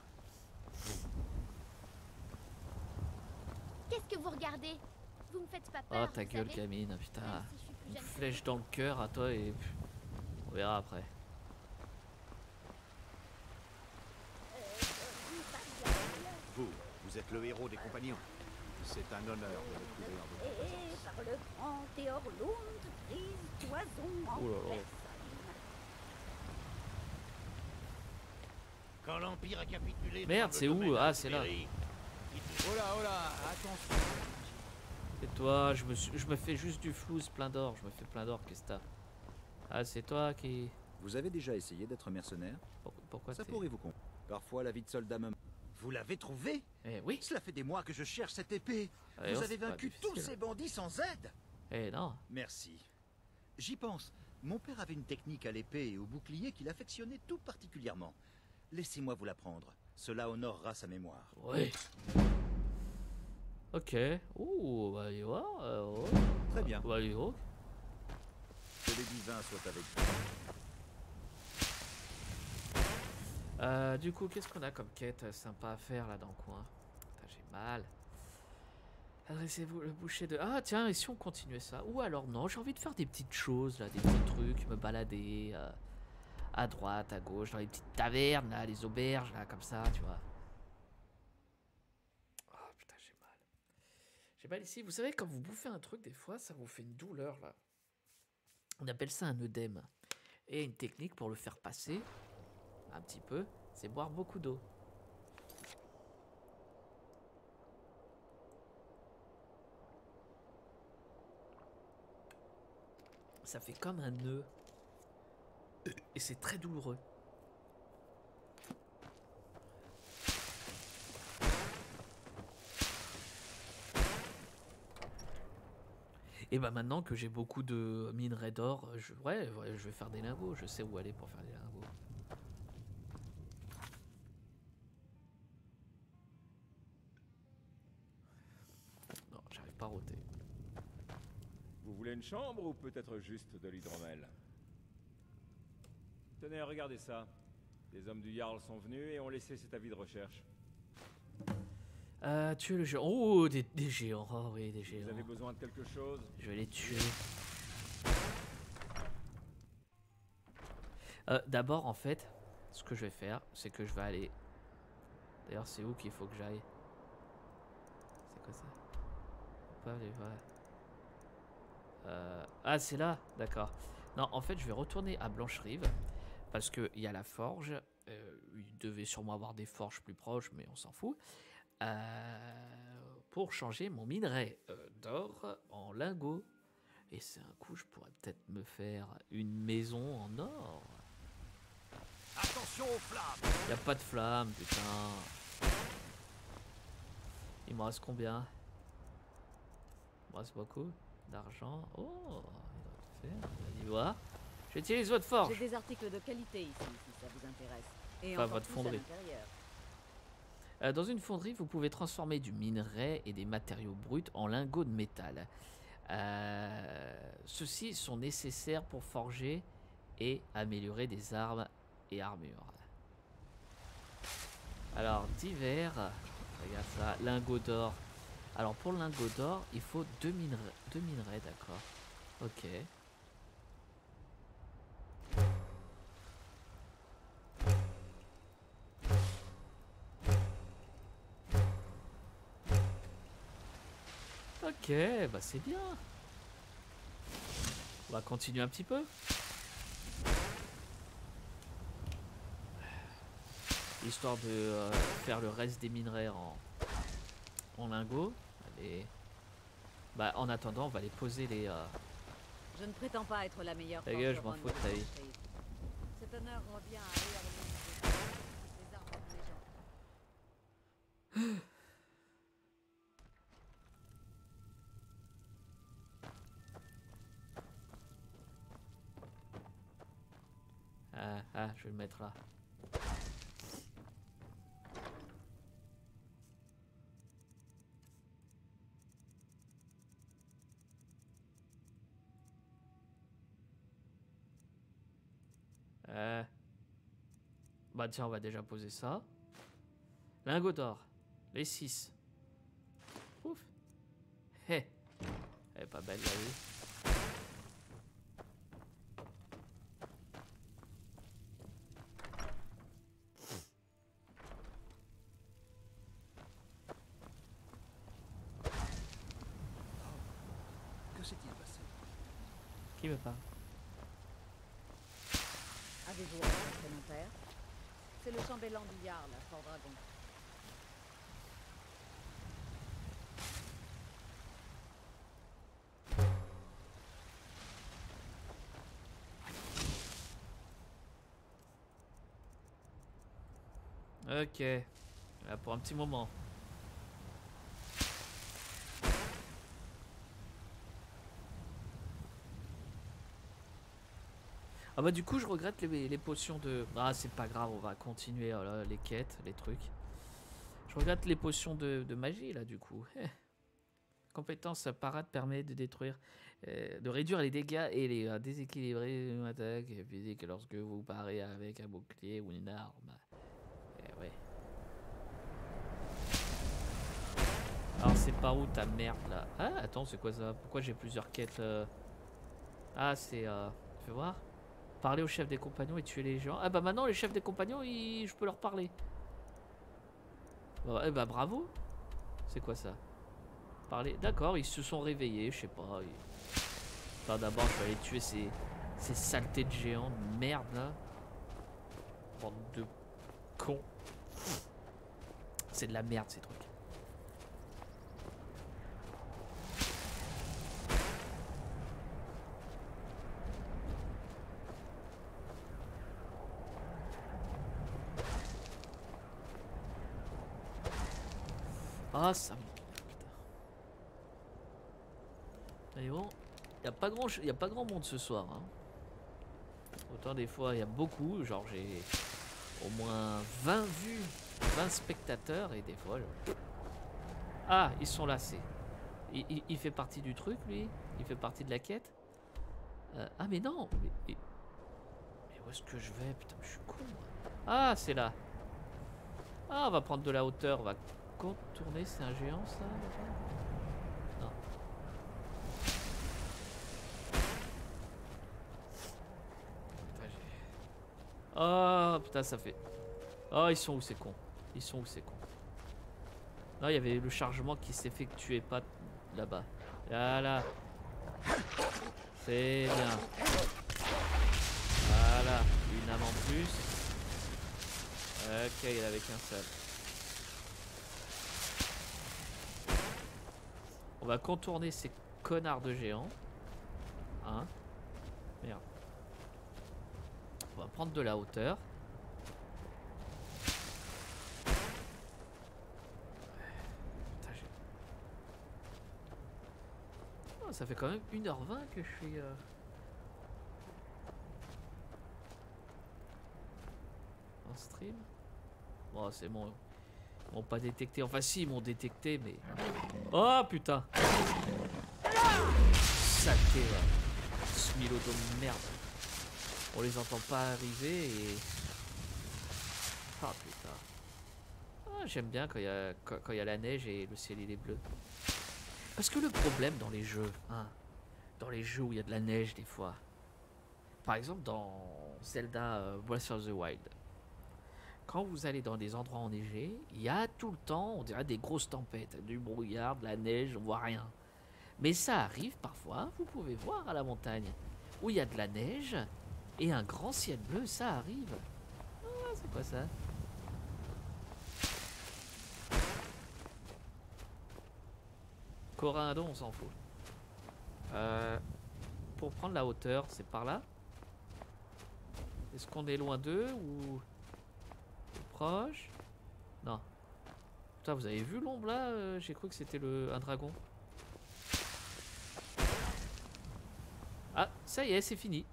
Qu'est-ce que vous regardez? Vous me faites pas peur. Oh ta gueule savez. gamine, putain. Si Une flèche dans le cœur à toi et on verra après. Vous, vous êtes le héros des compagnons. C'est un honneur de le trouver en votre Et présence. par le grand Théorlund, prise toison en Oh là là. personne. Quand l'Empire a capitulé... Merde, devant c'est le où? domaine Ah, c'est là. d'Albéry, Oh là, oh là, attention. C'est toi, je me, suis- je me fais juste du flouze plein d'or. Je me fais plein d'or, qu'est-ce que t'as? Ah, c'est toi qui... Vous avez déjà essayé d'être mercenaire? Pour- pourquoi Ça t'es- pourrait vous con. Parfois, la vie de soldat me... Vous l'avez trouvé? Eh oui. Cela fait des mois que je cherche cette épée. Eh vous oh, avez c'est pas vaincu difficile. tous ces bandits sans aide. Eh non. Merci. J'y pense. Mon père avait une technique à l'épée et au bouclier qu'il affectionnait tout particulièrement. Laissez-moi vous l'apprendre. Cela honorera sa mémoire. Oui. Ok. Ouh, bah allez voir. Euh, ouais. Très bien. Bah allez voir. Que les divins soient avec vous. Euh, du coup, qu'est-ce qu'on a comme quête sympa à faire là dans le coin? Putain, j'ai mal. Adressez-vous le boucher de... Ah tiens, et si on continuait ça? Ou alors non, j'ai envie de faire des petites choses là, des petits trucs, me balader euh, à droite, à gauche, dans les petites tavernes là, les auberges là, comme ça, tu vois. Oh putain, j'ai mal. J'ai mal ici. Vous savez, quand vous bouffez un truc, des fois, ça vous fait une douleur là. On appelle ça un œdème. Et une technique pour le faire passer, un petit peu, c'est boire beaucoup d'eau. Ça fait comme un nœud. Et c'est très douloureux. Et bah maintenant que j'ai beaucoup de minerais d'or, je, ouais, ouais, je vais faire des lingots. Je sais où aller pour faire des lingots. Non, j'arrive pas à roter. Vous voulez une chambre ou peut-être juste de l'hydromel? Tenez, regardez ça. Les hommes du Jarl sont venus et ont laissé cet avis de recherche. Euh, tuer le géant. Oh, des, des géants. Oh oui, des géants. Vous avez besoin de quelque chose? Je vais les tuer. Euh, D'abord, en fait, ce que je vais faire, c'est que je vais aller... D'ailleurs, c'est où qu'il faut que j'aille? C'est quoi ça? Pas aller, ouais. Euh... Ah, c'est là? D'accord. Non, en fait, je vais retourner à Blancherive. Parce qu'il y a la forge. Euh, il devait sûrement avoir des forges plus proches, mais on s'en fout. Euh, pour changer mon minerai euh, d'or en lingots. Et c'est un coup, je pourrais peut-être me faire une maison en or. Attention aux flammes! Y a pas de flammes, putain. Il me reste combien? Il me reste beaucoup d'argent. Oh, il doit tout faire. Voir. J'utilise votre forge. J'ai des articles de qualité ici, si ça vous intéresse. Et Pas encore votre plus fonderie. à l'intérieur. Euh, dans une fonderie, vous pouvez transformer du minerai et des matériaux bruts en lingots de métal. Euh, Ceux-ci sont nécessaires pour forger et améliorer des armes et armures. Alors, divers. Regarde ça, lingot d'or. Alors, pour le lingot d'or, il faut deux minerais, deux minerais, d'accord. Ok. Ok, bah c'est bien. On va continuer un petit peu. Histoire de euh, faire le reste des minerais en, en lingots. Allez. Bah en attendant, on va les poser les... Euh... Je ne prétends pas être la meilleure. Ta gueule, je m'en fous de ta vie. Cet honneur revient à Eorlund, les armes des gens. Ah, ah, je vais le mettre là. Euh... Bah tiens, on va déjà poser ça. Lingot d'or. Les six. Ouf. Hé. Elle est pas belle la vie. Que s'est-il passé? Qui me parle? Avez-vous rencontré mon père? C'est le chambellan du Jarl, à Fort Dragon. Ok. Là, pour un petit moment. Ah bah du coup je regrette les, les potions de... Ah c'est pas grave, on va continuer oh là, les quêtes, les trucs. Je regrette les potions de, de magie là du coup. Compétence parade permet de détruire, euh, de réduire les dégâts et les euh, déséquilibrer une attaque physique lorsque vous parez avec un bouclier ou une arme. Eh ouais. Alors c'est par où ta merde là? Ah attends, c'est quoi ça? Pourquoi j'ai plusieurs quêtes euh... Ah c'est... Euh... Fais voir. Parler au chef des compagnons et tuer les gens. Ah bah maintenant les chefs des compagnons, ils... je peux leur parler. Bah, eh bah bravo. C'est quoi ça? Parler. D'accord, ils se sont réveillés, je sais pas. Ils... Enfin, d'abord, je vais aller tuer ces, ces saletés de géants de merde là. Bande de cons. C'est de la merde ces trucs. Ah, ça me... Et bon, il n'y a pas grand il y a pas grand monde ce soir. Hein. Autant des fois il y a beaucoup, genre j'ai au moins vingt vues, vingt spectateurs et des fois. Je... Ah, ils sont là, c'est. Il, il, il fait partie du truc lui, il fait partie de la quête. Euh, ah mais non, mais, mais... mais où est-ce que je vais? Putain, je suis con. Ah, c'est là. Ah, on va prendre de la hauteur, on va contourner, c'est un géant ça? Non. Oh putain, ça fait... Oh, ils sont où ces cons? Ils sont où ces cons? Là, il y avait le chargement qui s'effectuait pas là-bas. Voilà. C'est bien. Voilà. Une âme en plus. Ok, il avait qu'un seul. On va contourner ces connards de géants. Hein? Merde. On va prendre de la hauteur. Putain, oh, ça fait quand même une heure vingt que je suis... Euh... en stream. Bon, c'est bon. Ils m'ont pas détecté. Enfin, si, ils m'ont détecté, mais... Oh, putain. Saleté, là. Smilo de merde. On les entend pas arriver et... Ah, putain. Ah, j'aime bien quand il y a, quand, quand il y a la neige et le ciel il est bleu. Parce que le problème dans les jeux, hein, dans les jeux où il y a de la neige des fois, par exemple dans Zelda euh, Breath of the Wild, quand vous allez dans des endroits enneigés, il y a tout le temps, on dirait des grosses tempêtes, du brouillard, de la neige, on voit rien. Mais ça arrive parfois, vous pouvez voir à la montagne, où il y a de la neige et un grand ciel bleu, ça arrive. Ah, c'est quoi ça? Corindon, on s'en fout. Euh, pour prendre la hauteur, c'est par là? Est-ce qu'on est loin d'eux ou... proche? Non. Putain, vous avez vu l'ombre là? euh, J'ai cru que c'était le un dragon. Ah, ça y est, c'est fini.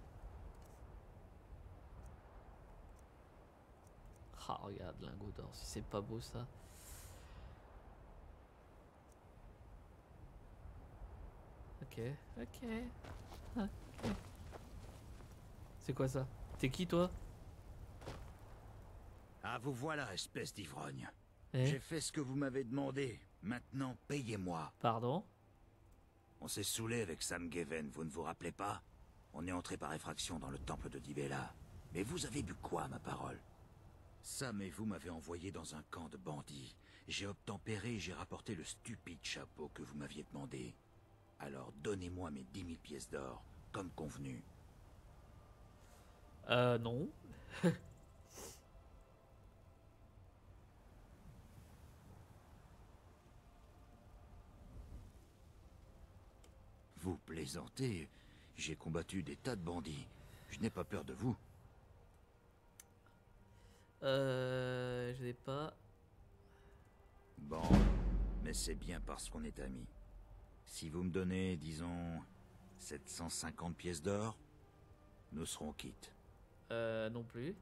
Ah, regarde, lingot d'or, si c'est pas beau ça. Ok, ok. Ok. C'est quoi ça? T'es qui toi? Ah, vous voilà, espèce d'ivrogne. Eh? J'ai fait ce que vous m'avez demandé. Maintenant, payez-moi. Pardon? On s'est saoulé avec Sam Gaven, vous ne vous rappelez pas? On est entré par effraction dans le temple de Dibella. Mais vous avez bu quoi, ma parole? Sam et vous m'avez envoyé dans un camp de bandits. J'ai obtempéré et j'ai rapporté le stupide chapeau que vous m'aviez demandé. Alors donnez-moi mes dix mille pièces d'or, comme convenu. Euh, non. Vous plaisantez. J'ai combattu des tas de bandits. Je n'ai pas peur de vous. Euh... Je n'ai pas... Bon, mais c'est bien parce qu'on est amis. Si vous me donnez, disons, sept cent cinquante pièces d'or, nous serons quittes. Euh, non plus.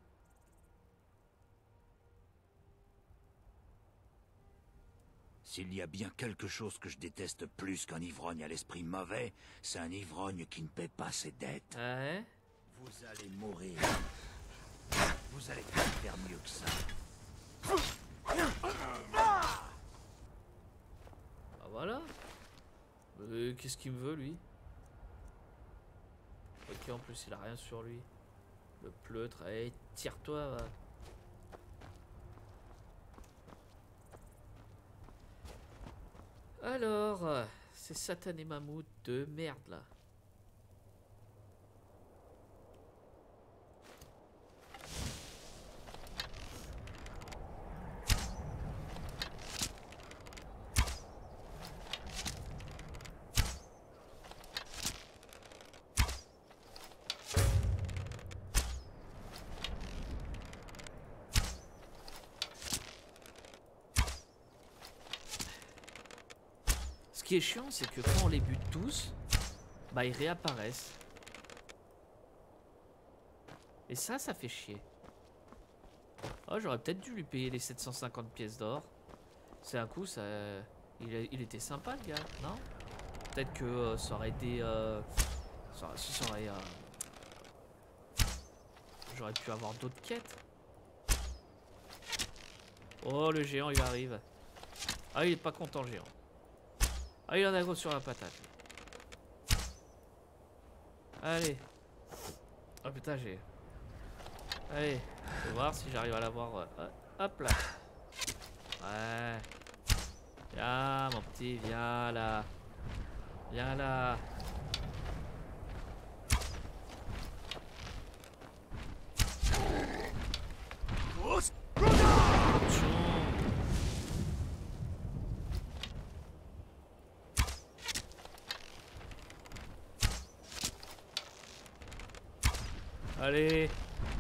S'il y a bien quelque chose que je déteste plus qu'un ivrogne à l'esprit mauvais, c'est un ivrogne qui ne paie pas ses dettes. Ouais. Vous allez mourir. Vous allez pas faire mieux que ça. Bah voilà. Euh, Qu'est-ce qu'il me veut, lui? Ok, en plus, il a rien sur lui. Le pleutre. Allez, tire-toi, va. Alors, euh, c'est Satané Mammouth de merde, là. Ce qui est chiant, c'est que quand on les bute tous, bah ils réapparaissent. Et ça, ça fait chier. Oh, j'aurais peut-être dû lui payer les sept cent cinquante pièces d'or. C'est un coup, ça... Il, a- il était sympa, le gars, non? Peut-être que euh, ça aurait été... Euh... Ça, aurait- ça aurait... euh, J'aurais pu avoir d'autres quêtes. Oh, le géant, il arrive. Ah, il est pas content, le géant. Ah, il en a gros sur la patate. Allez. Oh putain, j'ai... Allez, on va voir si j'arrive à l'avoir. Euh, hop là. Ouais. Viens, mon petit, viens là. Viens là. Allez.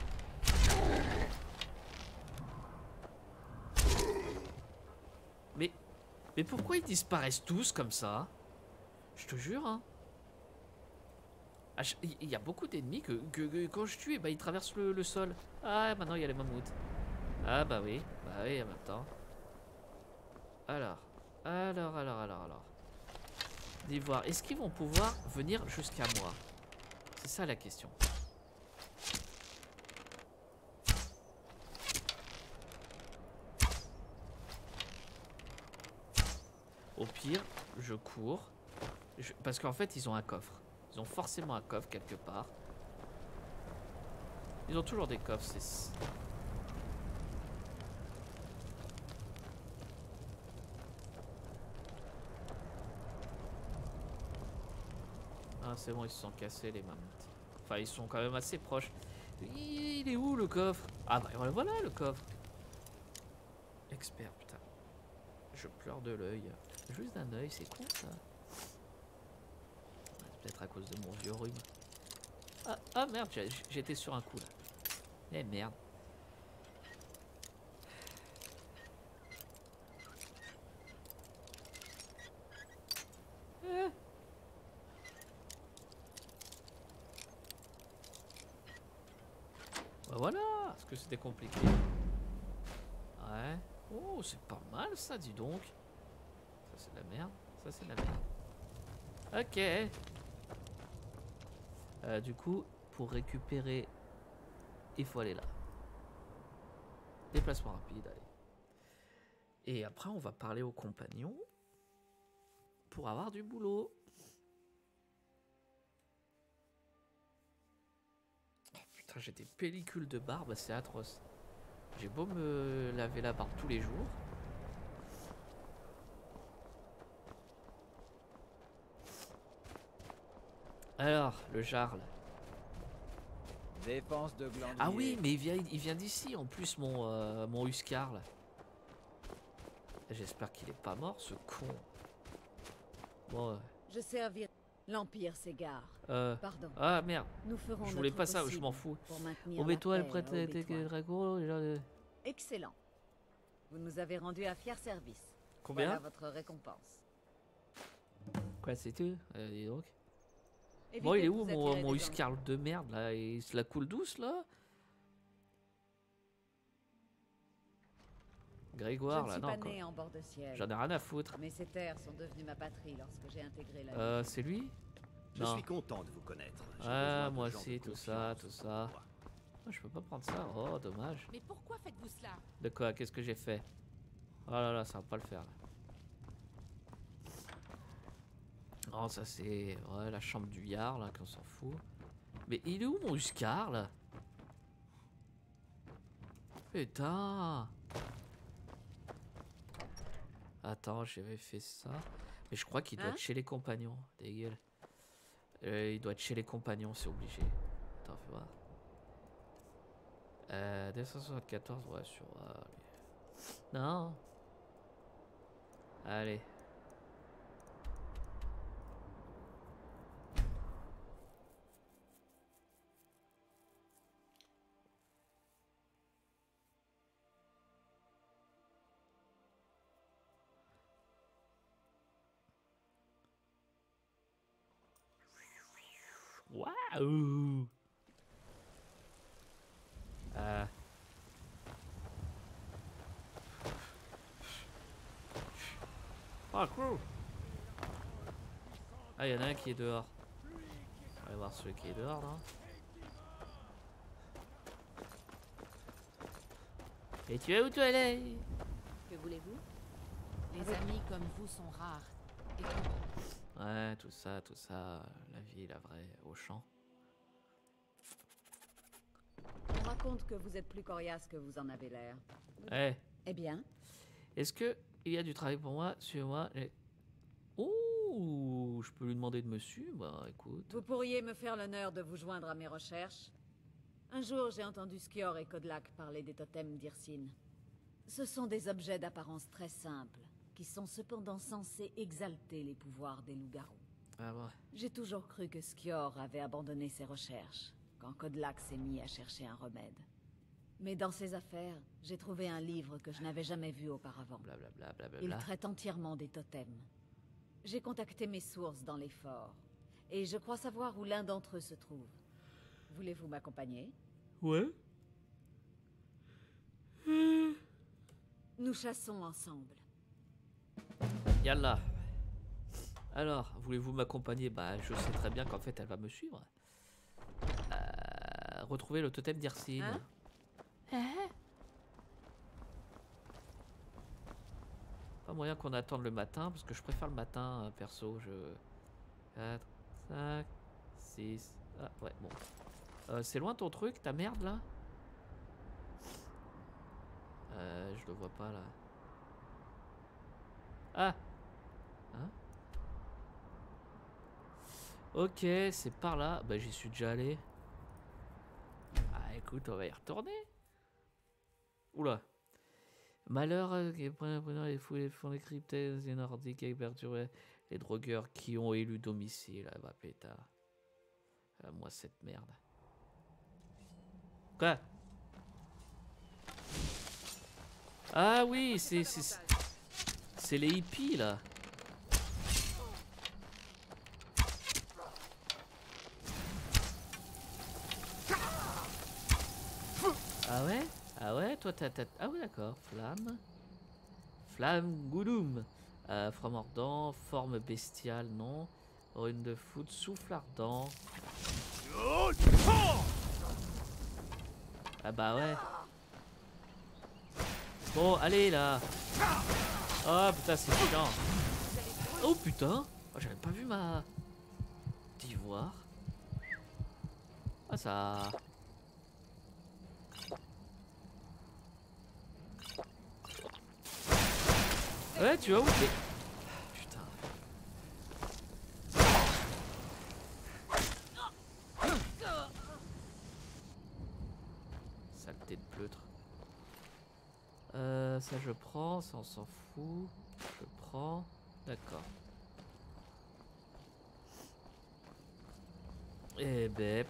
Mais... Mais pourquoi ils disparaissent tous comme ça? Je te jure, hein. Ah, je- Il y a beaucoup d'ennemis que, que, que quand je tue, bah, ils traversent le, le sol. Ah, maintenant il y a les mammouths. Ah bah oui, bah oui en même temps. Alors, alors, alors, alors, alors. Dis voir, est-ce qu'ils vont pouvoir venir jusqu'à moi? C'est ça la question. Au pire, je cours. Je- Parce qu'en fait, ils ont un coffre. Ils ont forcément un coffre quelque part. Ils ont toujours des coffres, c'est... Ah, c'est bon, ils se sont cassés, les mammouths. Enfin, ils sont quand même assez proches. Il est où, le coffre? Ah bah voilà, le coffre. Expert, putain. Je pleure de l'œil. Juste d'un œil, c'est con, ça. C'est peut-être à cause de mon vieux rhume. Ah, ah merde, j'ai- j'étais sur un coup, là. Eh merde. Eh. Bah voilà, est-ce que c'était compliqué? Ouais. Oh, c'est pas mal ça, dis donc. Ça c'est de la merde. Ça c'est de la merde. Ok. Euh, du coup, pour récupérer, il faut aller là. Déplacement rapide, allez. Et après, on va parler aux compagnons pour avoir du boulot. Oh, putain, j'ai des pellicules de barbe, c'est atroce. J'ai beau me laver la barbe tous les jours. Alors, le jarl. Défense de glandier. Ah oui, mais il vient, il vient d'ici en plus, mon, euh, mon Huskar là. J'espère qu'il est pas mort, ce con. Bon. euh, Je servirai. L'Empire s'égare. Euh, Pardon. Ah merde. Nous ferons Je voulais notre pas ça, je possible m'en fous. pour maintenir Obétoile, la paix prête à tes Obétoile. dragons. genre, euh, Excellent. Vous nous avez rendu un fier service. Combien? Voilà votre récompense. Quoi, c'est tout? Euh, dis donc. Évitez Bon, il est de où vous mon, attirer mon des Huskar de merde là? Il se la coule douce là? Grégoire, Je là, ne suis non, pas quoi. né en bord de ciel. J'en ai rien à foutre. Mais ces terres sont devenues ma patrie lorsque j'ai intégré la Euh, c'est lui? Je Non. suis content de vous connaître. J'ai Ah, besoin de moi gens aussi, de tout ça, confiance tout ça. Oh, je peux pas prendre ça. Oh, dommage. Mais pourquoi faites-vous cela? De quoi? Qu'est-ce que j'ai fait? Oh là là, ça va pas le faire. Là. Oh, ça c'est ouais, la chambre du Yard, là, qu'on s'en fout. Mais il est où mon Huskar, là? Putain! Attends, j'avais fait ça. Mais je crois qu'il doit Hein? être chez les compagnons. Dégueule. Euh, il doit être chez les compagnons, c'est obligé. Attends, fais voir. Euh, deux cent soixante-quatorze, ouais, sur... Euh, non. Allez. Waouh. Euh. Ah, cool. Ah, il y en a un qui est dehors. On va aller voir celui qui est dehors, là. Et tu es où, toi, là? Que voulez-vous? Les amis comme vous sont rares. Et tout. Ouais, tout ça, tout ça. La vie, la vraie, au champ. On raconte que vous êtes plus coriace que vous en avez l'air. Eh. Eh bien? Est-ce que il y a du travail pour moi? Suivez-moi. Et... Oh, je peux lui demander de me suivre? Bah, écoute. Vous pourriez me faire l'honneur de vous joindre à mes recherches? Un jour, j'ai entendu Skior et Kodlak parler des totems d'Irsine. Ce sont des objets d'apparence très simple, qui sont cependant censés exalter les pouvoirs des loups-garous. Ah ouais. J'ai toujours cru que Skior avait abandonné ses recherches, quand Kodlak s'est mis à chercher un remède. Mais dans ses affaires, j'ai trouvé un livre que je n'avais jamais vu auparavant. Blablabla. Bla bla Il bla. traite entièrement des totems. J'ai contacté mes sources dans les forts, et je crois savoir où l'un d'entre eux se trouve. Voulez-vous m'accompagner? Ouais. Nous chassons ensemble. Yallah. Alors, voulez-vous m'accompagner? Bah, je sais très bien qu'en fait, elle va me suivre. Euh, retrouver le totem d'Irsine. Hein? Pas moyen qu'on attende le matin, parce que je préfère le matin, euh, perso. Je... quatre, cinq, six... Ah, ouais, bon. Euh, c'est loin ton truc, ta merde, là? Euh, je le vois pas, là. Ah! Hein? Ok, c'est par là. Bah, j'y suis déjà allé. Ah, écoute, on va y retourner. Oula. Malheur, euh, qui est prenant les fous, les fonds des cryptèses, les nordiques qui perturbé les drogueurs qui ont élu domicile. Ah, bah, pétard. Ah, moi, cette merde. Quoi? Ah oui, c'est... C'est les hippies, là. Ah ouais? Ah ouais? Toi, t'as... Ah oui, d'accord. Flamme. Flamme Gouloum. Euh, Fromme ardent. Forme bestiale, non. Rune de foot. Souffle ardent. Ah bah ouais. Bon, allez, là. Oh, putain, c'est chiant. Oh, putain. Oh, j'avais pas vu ma... d'ivoire. Ah, ça... Ouais, tu vois où t'es... Putain. Saleté de pleutre. Euh, ça je prends, ça on s'en fout. Je prends. D'accord. Eh ben...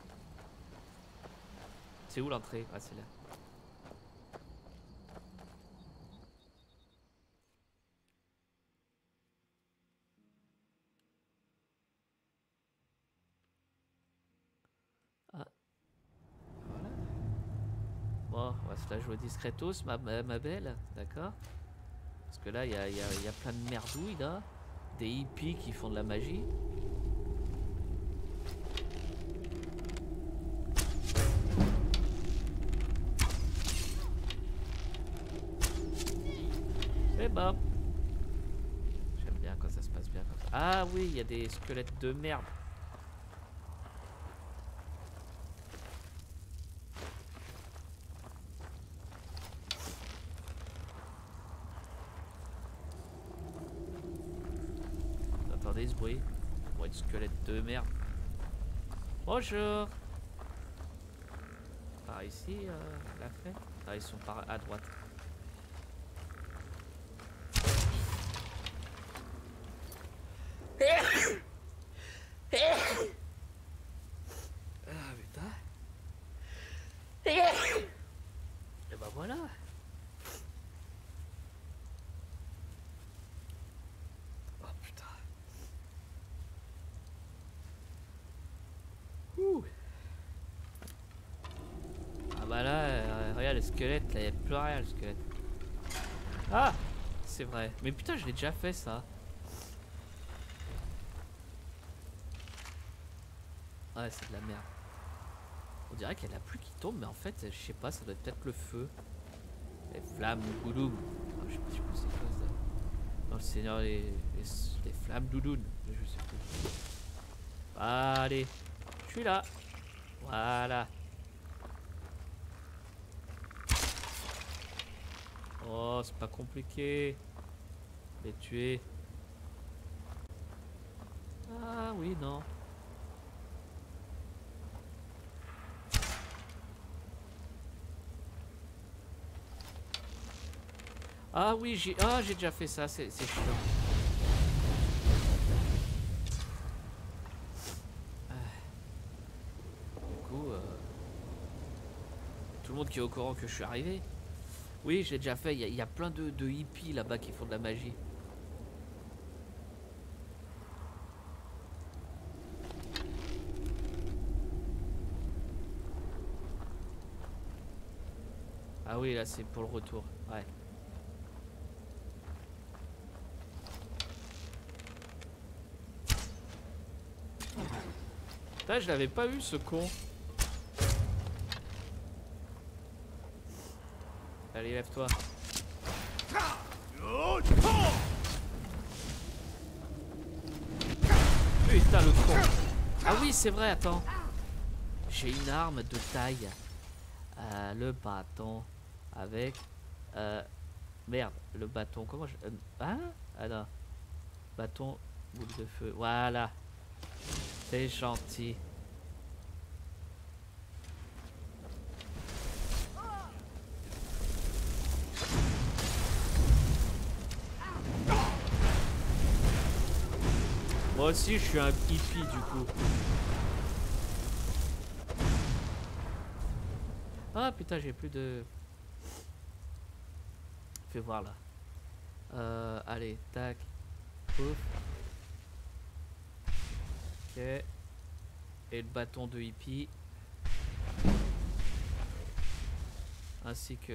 C'est où l'entrée? Ah, c'est là. Ah. Voilà. Bon, on va se la jouer discretos, ma, ma, ma belle, d'accord? Parce que là, il y a, y, a, y a plein de merdouilles, là. Des hippies qui font de la magie. C'est bon. J'aime bien quand ça se passe bien comme ça. Ah oui, il y a des squelettes de merde. Attendez ce bruit. Bon, une squelette de merde. Bonjour. Par ici, euh, la fait. Ah, ils sont par à droite. Ah putain. Et bah voilà. Oh putain. Ouh. Ah bah là, euh, regarde le squelette, là, il n'y a plus rien le squelette. Ah, c'est vrai. Mais putain, je l'ai déjà fait ça. Ouais, c'est de la merde. On dirait qu'il y a la pluie qui tombe, mais en fait, je sais pas, ça doit être peut-être le feu. Les flammes goudoum. Ah, je sais pas, je sais pas c'est quoi ça. Dans le Seigneur, les, les, les flammes doudounes. Je sais plus. Allez, je suis là. Voilà. Oh, c'est pas compliqué. Les tuer. Ah oui, non. Ah oui, j'ai ah, j'ai déjà fait ça, c'est chiant. Ah. Du coup, euh, tout le monde qui est au courant que je suis arrivé. Oui, je l'ai déjà fait, il y, y a plein de, de hippies là-bas qui font de la magie. Ah oui, là c'est pour le retour, ouais. Putain, je l'avais pas eu ce con. Allez, lève-toi. Putain, le con. Ah oui, c'est vrai, attends. J'ai une arme de taille. Euh, le bâton. Avec... Euh, merde, le bâton. Comment je... Euh, hein? Ah non. Bâton, boule de feu. Voilà. C'est gentil. Moi aussi, je suis un hippie du coup. Ah putain, j'ai plus de... Fais voir là. Euh, allez, tac. Pouf. Ok. Et le bâton de hippie. Ainsi que...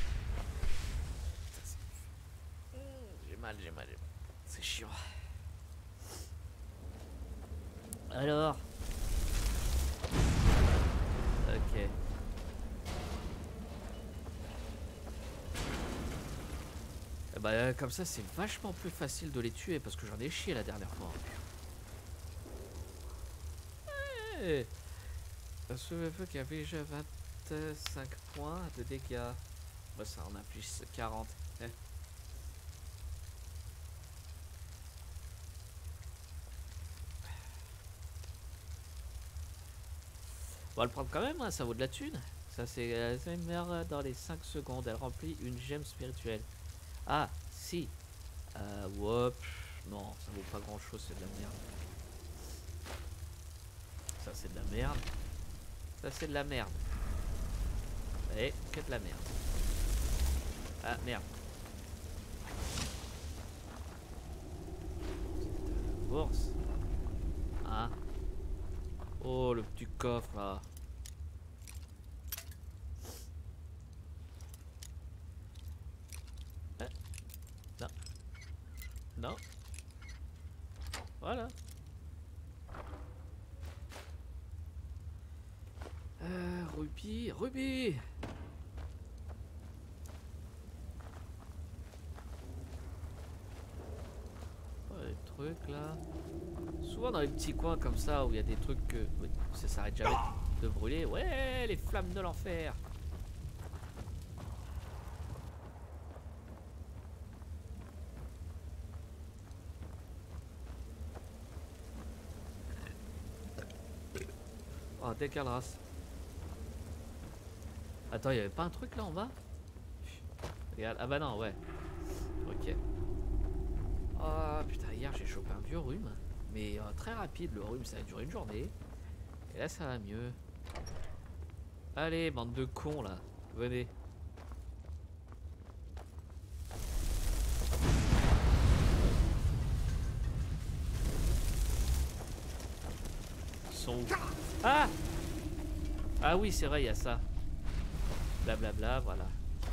J'ai mal, j'ai mal, j'ai mal. C'est chiant. Alors. Ok. Et bah comme ça c'est vachement plus facile de les tuer parce que j'en ai chié la dernière fois. Hey, un feu qui avait déjà vingt-cinq points de dégâts. Bah ça en inflige quarante. Eh. On va le prendre quand même, hein, ça vaut de la thune. Ça c'est euh, une meurt dans les cinq secondes. Elle remplit une gemme spirituelle. Ah, si. Euh, whoop. Non, ça vaut pas grand chose, c'est de la merde. Ça c'est de la merde. Ça c'est de la merde. Et que de la merde. Ah, merde. Bourse. Ah. Oh, le petit coffre là. Non. Voilà. Euh, Ruby, Ruby. Oh, les trucs là. Souvent dans les petits coins comme ça où il y a des trucs que oui, ça s'arrête jamais de brûler. Ouais, les flammes de l'enfer. Oh, décalerace. Attends, il y avait pas un truc là en bas? Regarde, ah bah non, ouais. Ok. Oh putain, hier j'ai chopé un vieux rhume. Mais euh, très rapide, le rhume ça a duré une journée. Et là ça va mieux. Allez, bande de cons là. Venez. Ils sont où? Ah! Ah oui, c'est vrai, il y a ça. Blablabla, voilà.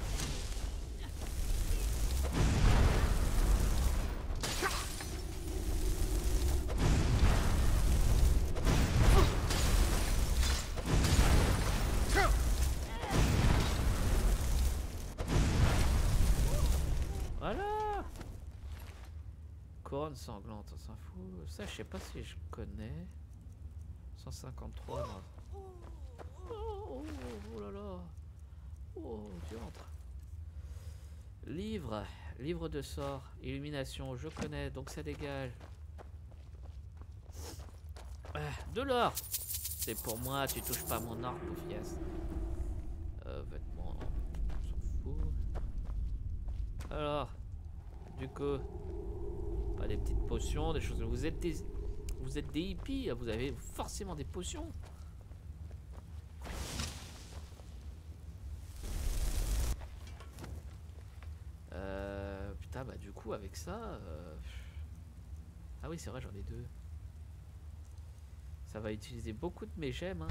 Voilà. Couronne sanglante, on s'en fout. Ça, je sais pas si je connais. cent cinquante-trois. Non. Oh, oh, oh là là. Oh, tu entres. Livre. Livre de sort. Illumination. Je connais. Donc ça dégage. Ah, de l'or. C'est pour moi. Tu touches pas mon or, poufias. Euh, vêtements. On s'en fout. Alors. Du coup. Pas des petites potions. Des choses. Vous êtes des... Vous êtes des hippies. Vous avez forcément des potions. Euh, putain, bah du coup avec ça... Euh... Ah oui, c'est vrai, j'en ai deux. Ça va utiliser beaucoup de mes gemmes. Hein.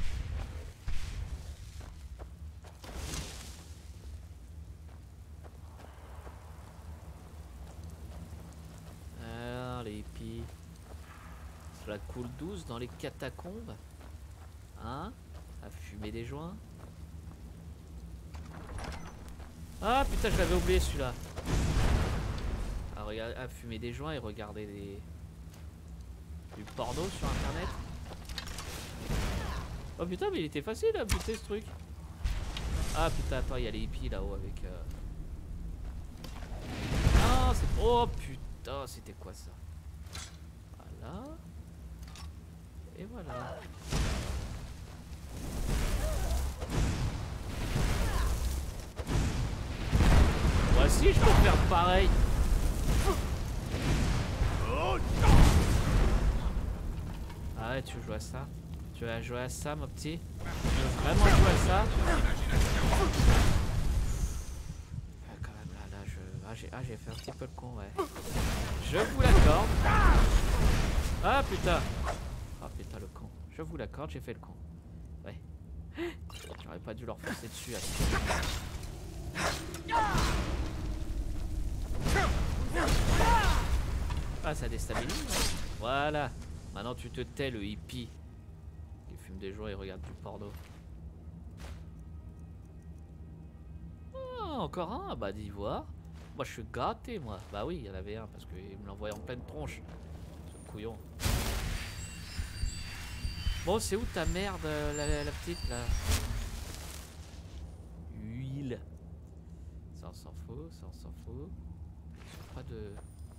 Alors, les hippies. Cela coule douce dans les catacombes. Hein? À fumer des joints. Ah putain, je l'avais oublié celui-là. À, regarder, à fumer des joints et regarder des... du porno sur internet. Oh putain, mais il était facile à buter ce truc. Ah putain, attends, il y a les hippies là-haut avec... Euh... Ah, c'est... Oh putain, c'était quoi ça? Voilà. Et voilà. Moi aussi je peux faire pareil. Ah ouais, tu veux jouer à ça? Tu vas jouer à ça, mon petit? Tu veux vraiment jouer à ça? Ah, quand même là, là, je... Ah, j'ai ah, j'ai fait un petit peu le con, ouais. Je vous l'accorde. Ah putain. Ah putain, le con. Je vous l'accorde, j'ai fait le con. Ouais. J'aurais pas dû leur forcer dessus. Ah, ça déstabilise. Voilà. Maintenant tu te tais, le hippie qui fume des joints et regarde du porno. Ah, encore un? Bah d'ivoire. Moi je suis gâté, moi. Bah oui, il y en avait un parce qu'il me l'envoyait en pleine tronche. Ce couillon. Bon, c'est où ta merde, la, la, la petite là? Huile. Ça on s'en fout, ça on s'en fout. Pas de...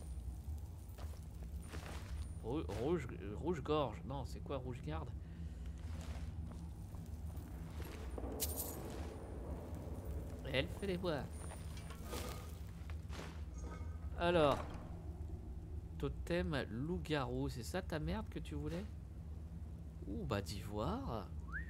Rouge, rouge gorge. Non, c'est quoi rouge garde? Elle fait les bois. Alors, totem loup-garou, c'est ça ta merde que tu voulais? Ouh, bah d'ivoire.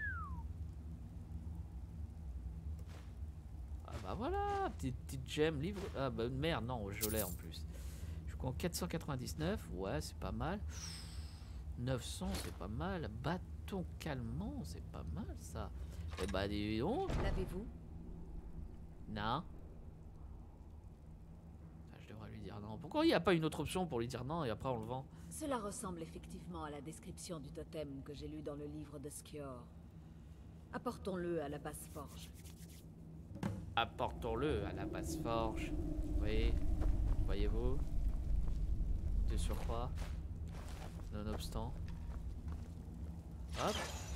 Ah bah voilà, petite, petite gemme, livre. Ah bah merde, non, je l'ai en plus. Je suis en quatre cent quatre-vingt-dix-neuf, ouais, c'est pas mal. neuf cents, c'est pas mal. Bâton calmant, c'est pas mal ça. Et bah dis donc. L'avez-vous? Non. Ah, je devrais lui dire. dire non? Pourquoi il n'y a pas une autre option pour lui dire non et après on le vend? Cela ressemble effectivement à la description du totem que j'ai lu dans le livre de Skior. Apportons-le à la basse forge. Apportons-le à la basse forge. Oui, voyez-vous. De surcroît. Nonobstant. Hop.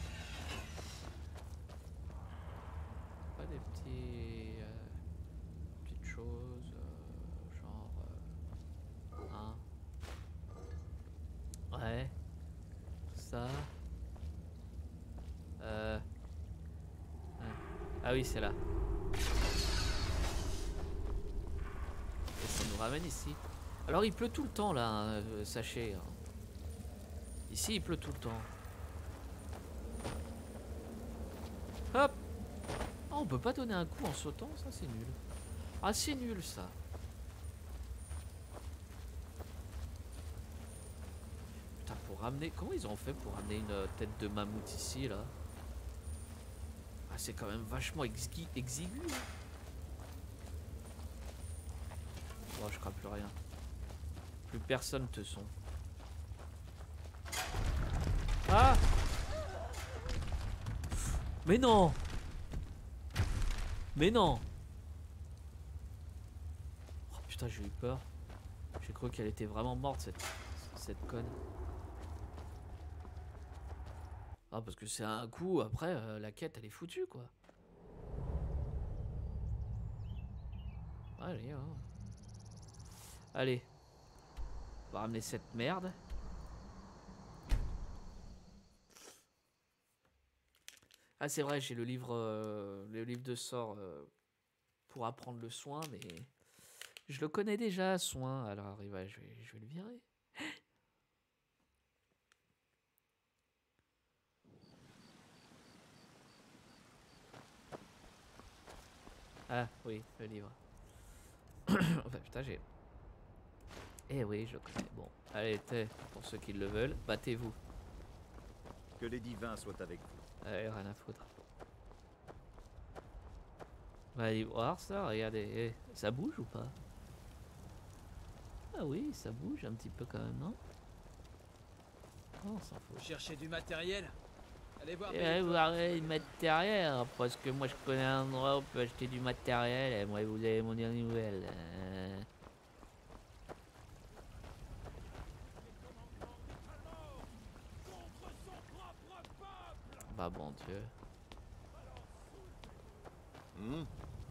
Pas des petits... Euh, petites choses... Euh, genre... Euh, hein. Ouais. Ça. Euh... Ouais. Ah oui, c'est là. Et ça nous ramène ici. Alors il pleut tout le temps là, hein, sachez. Hein. Ici il pleut tout le temps. Hop. Oh, on peut pas donner un coup en sautant, ça c'est nul. Ah c'est nul ça. Putain, pour ramener... Comment ils ont fait pour ramener une tête de mammouth ici là? Ah c'est quand même vachement exi exigu. Hein. Bon, je crois plus rien. Plus personne te son. Ah! Mais non! Mais non! Oh putain, j'ai eu peur. J'ai cru qu'elle était vraiment morte cette, cette conne. Ah, parce que c'est un coup, après, euh, la quête elle est foutue quoi. Allez, hein. Allez. On va ramener cette merde. Ah c'est vrai, j'ai le livre euh, le livre de sorts euh, pour apprendre le soin, mais je le connais déjà, soin. Alors ouais, je, vais, je vais le virer. Ah oui, le livre. Enfin, putain, j'ai... Eh oui, je le connais. Bon, allez, t'es, pour ceux qui le veulent, battez-vous. Que les divins soient avec vous. Allez, rien à foutre. On va aller voir ça, regardez. Eh, ça bouge ou pas? Ah oui, ça bouge un petit peu quand même, non? Oh, on s'en fout. Vous cherchez du matériel? Allez voir. Allez voir du matériel, parce que moi je connais un endroit où on peut acheter du matériel, et moi vous allez m'en dire une nouvelle. Euh... Bah bon Dieu. Mmh.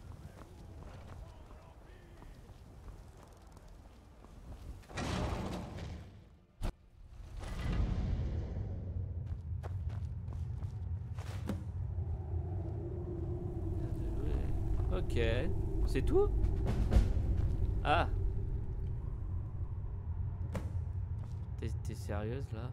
Ok, c'est tout? Ah. T'es sérieuse là?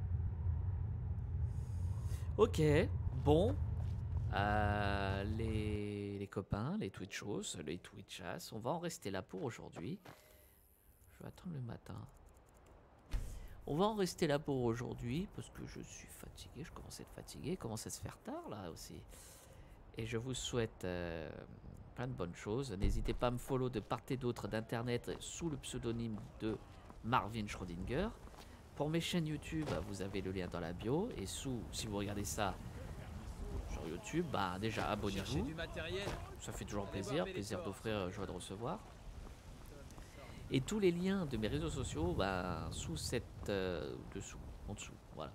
Ok, bon. Euh, les, les copains, les Twitchos, les Twitchas, on va en rester là pour aujourd'hui. Je vais attendre le matin. On va en rester là pour aujourd'hui parce que je suis fatigué, je commence à être fatigué, il commence à se faire tard là aussi. Et je vous souhaite euh, plein de bonnes choses. N'hésitez pas à me follow de part et d'autre d'internet sous le pseudonyme de Marvin Schrödinger. Pour mes chaînes YouTube, vous avez le lien dans la bio. Et sous, si vous regardez ça sur YouTube, bah déjà abonnez-vous. Ça fait toujours plaisir, plaisir d'offrir, joie de recevoir. Et tous les liens de mes réseaux sociaux, bah, sous cette euh, dessous, en dessous, voilà.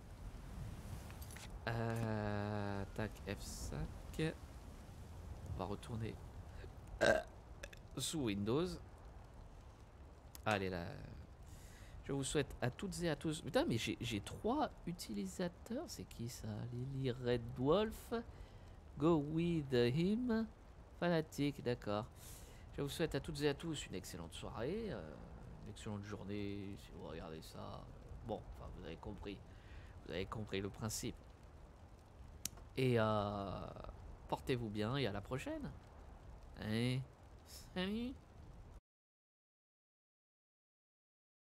Euh, tac F cinq. On va retourner euh, sous Windows. Allez là. Je vous souhaite à toutes et à tous. Putain, mais j'ai trois utilisateurs. C'est qui ça? Lily Red Wolf. Go with him. Fanatique, d'accord. Je vous souhaite à toutes et à tous une excellente soirée. Euh, une excellente journée si vous regardez ça. Bon, enfin, vous avez compris. Vous avez compris le principe. Et euh, portez-vous bien et à la prochaine. Allez, salut.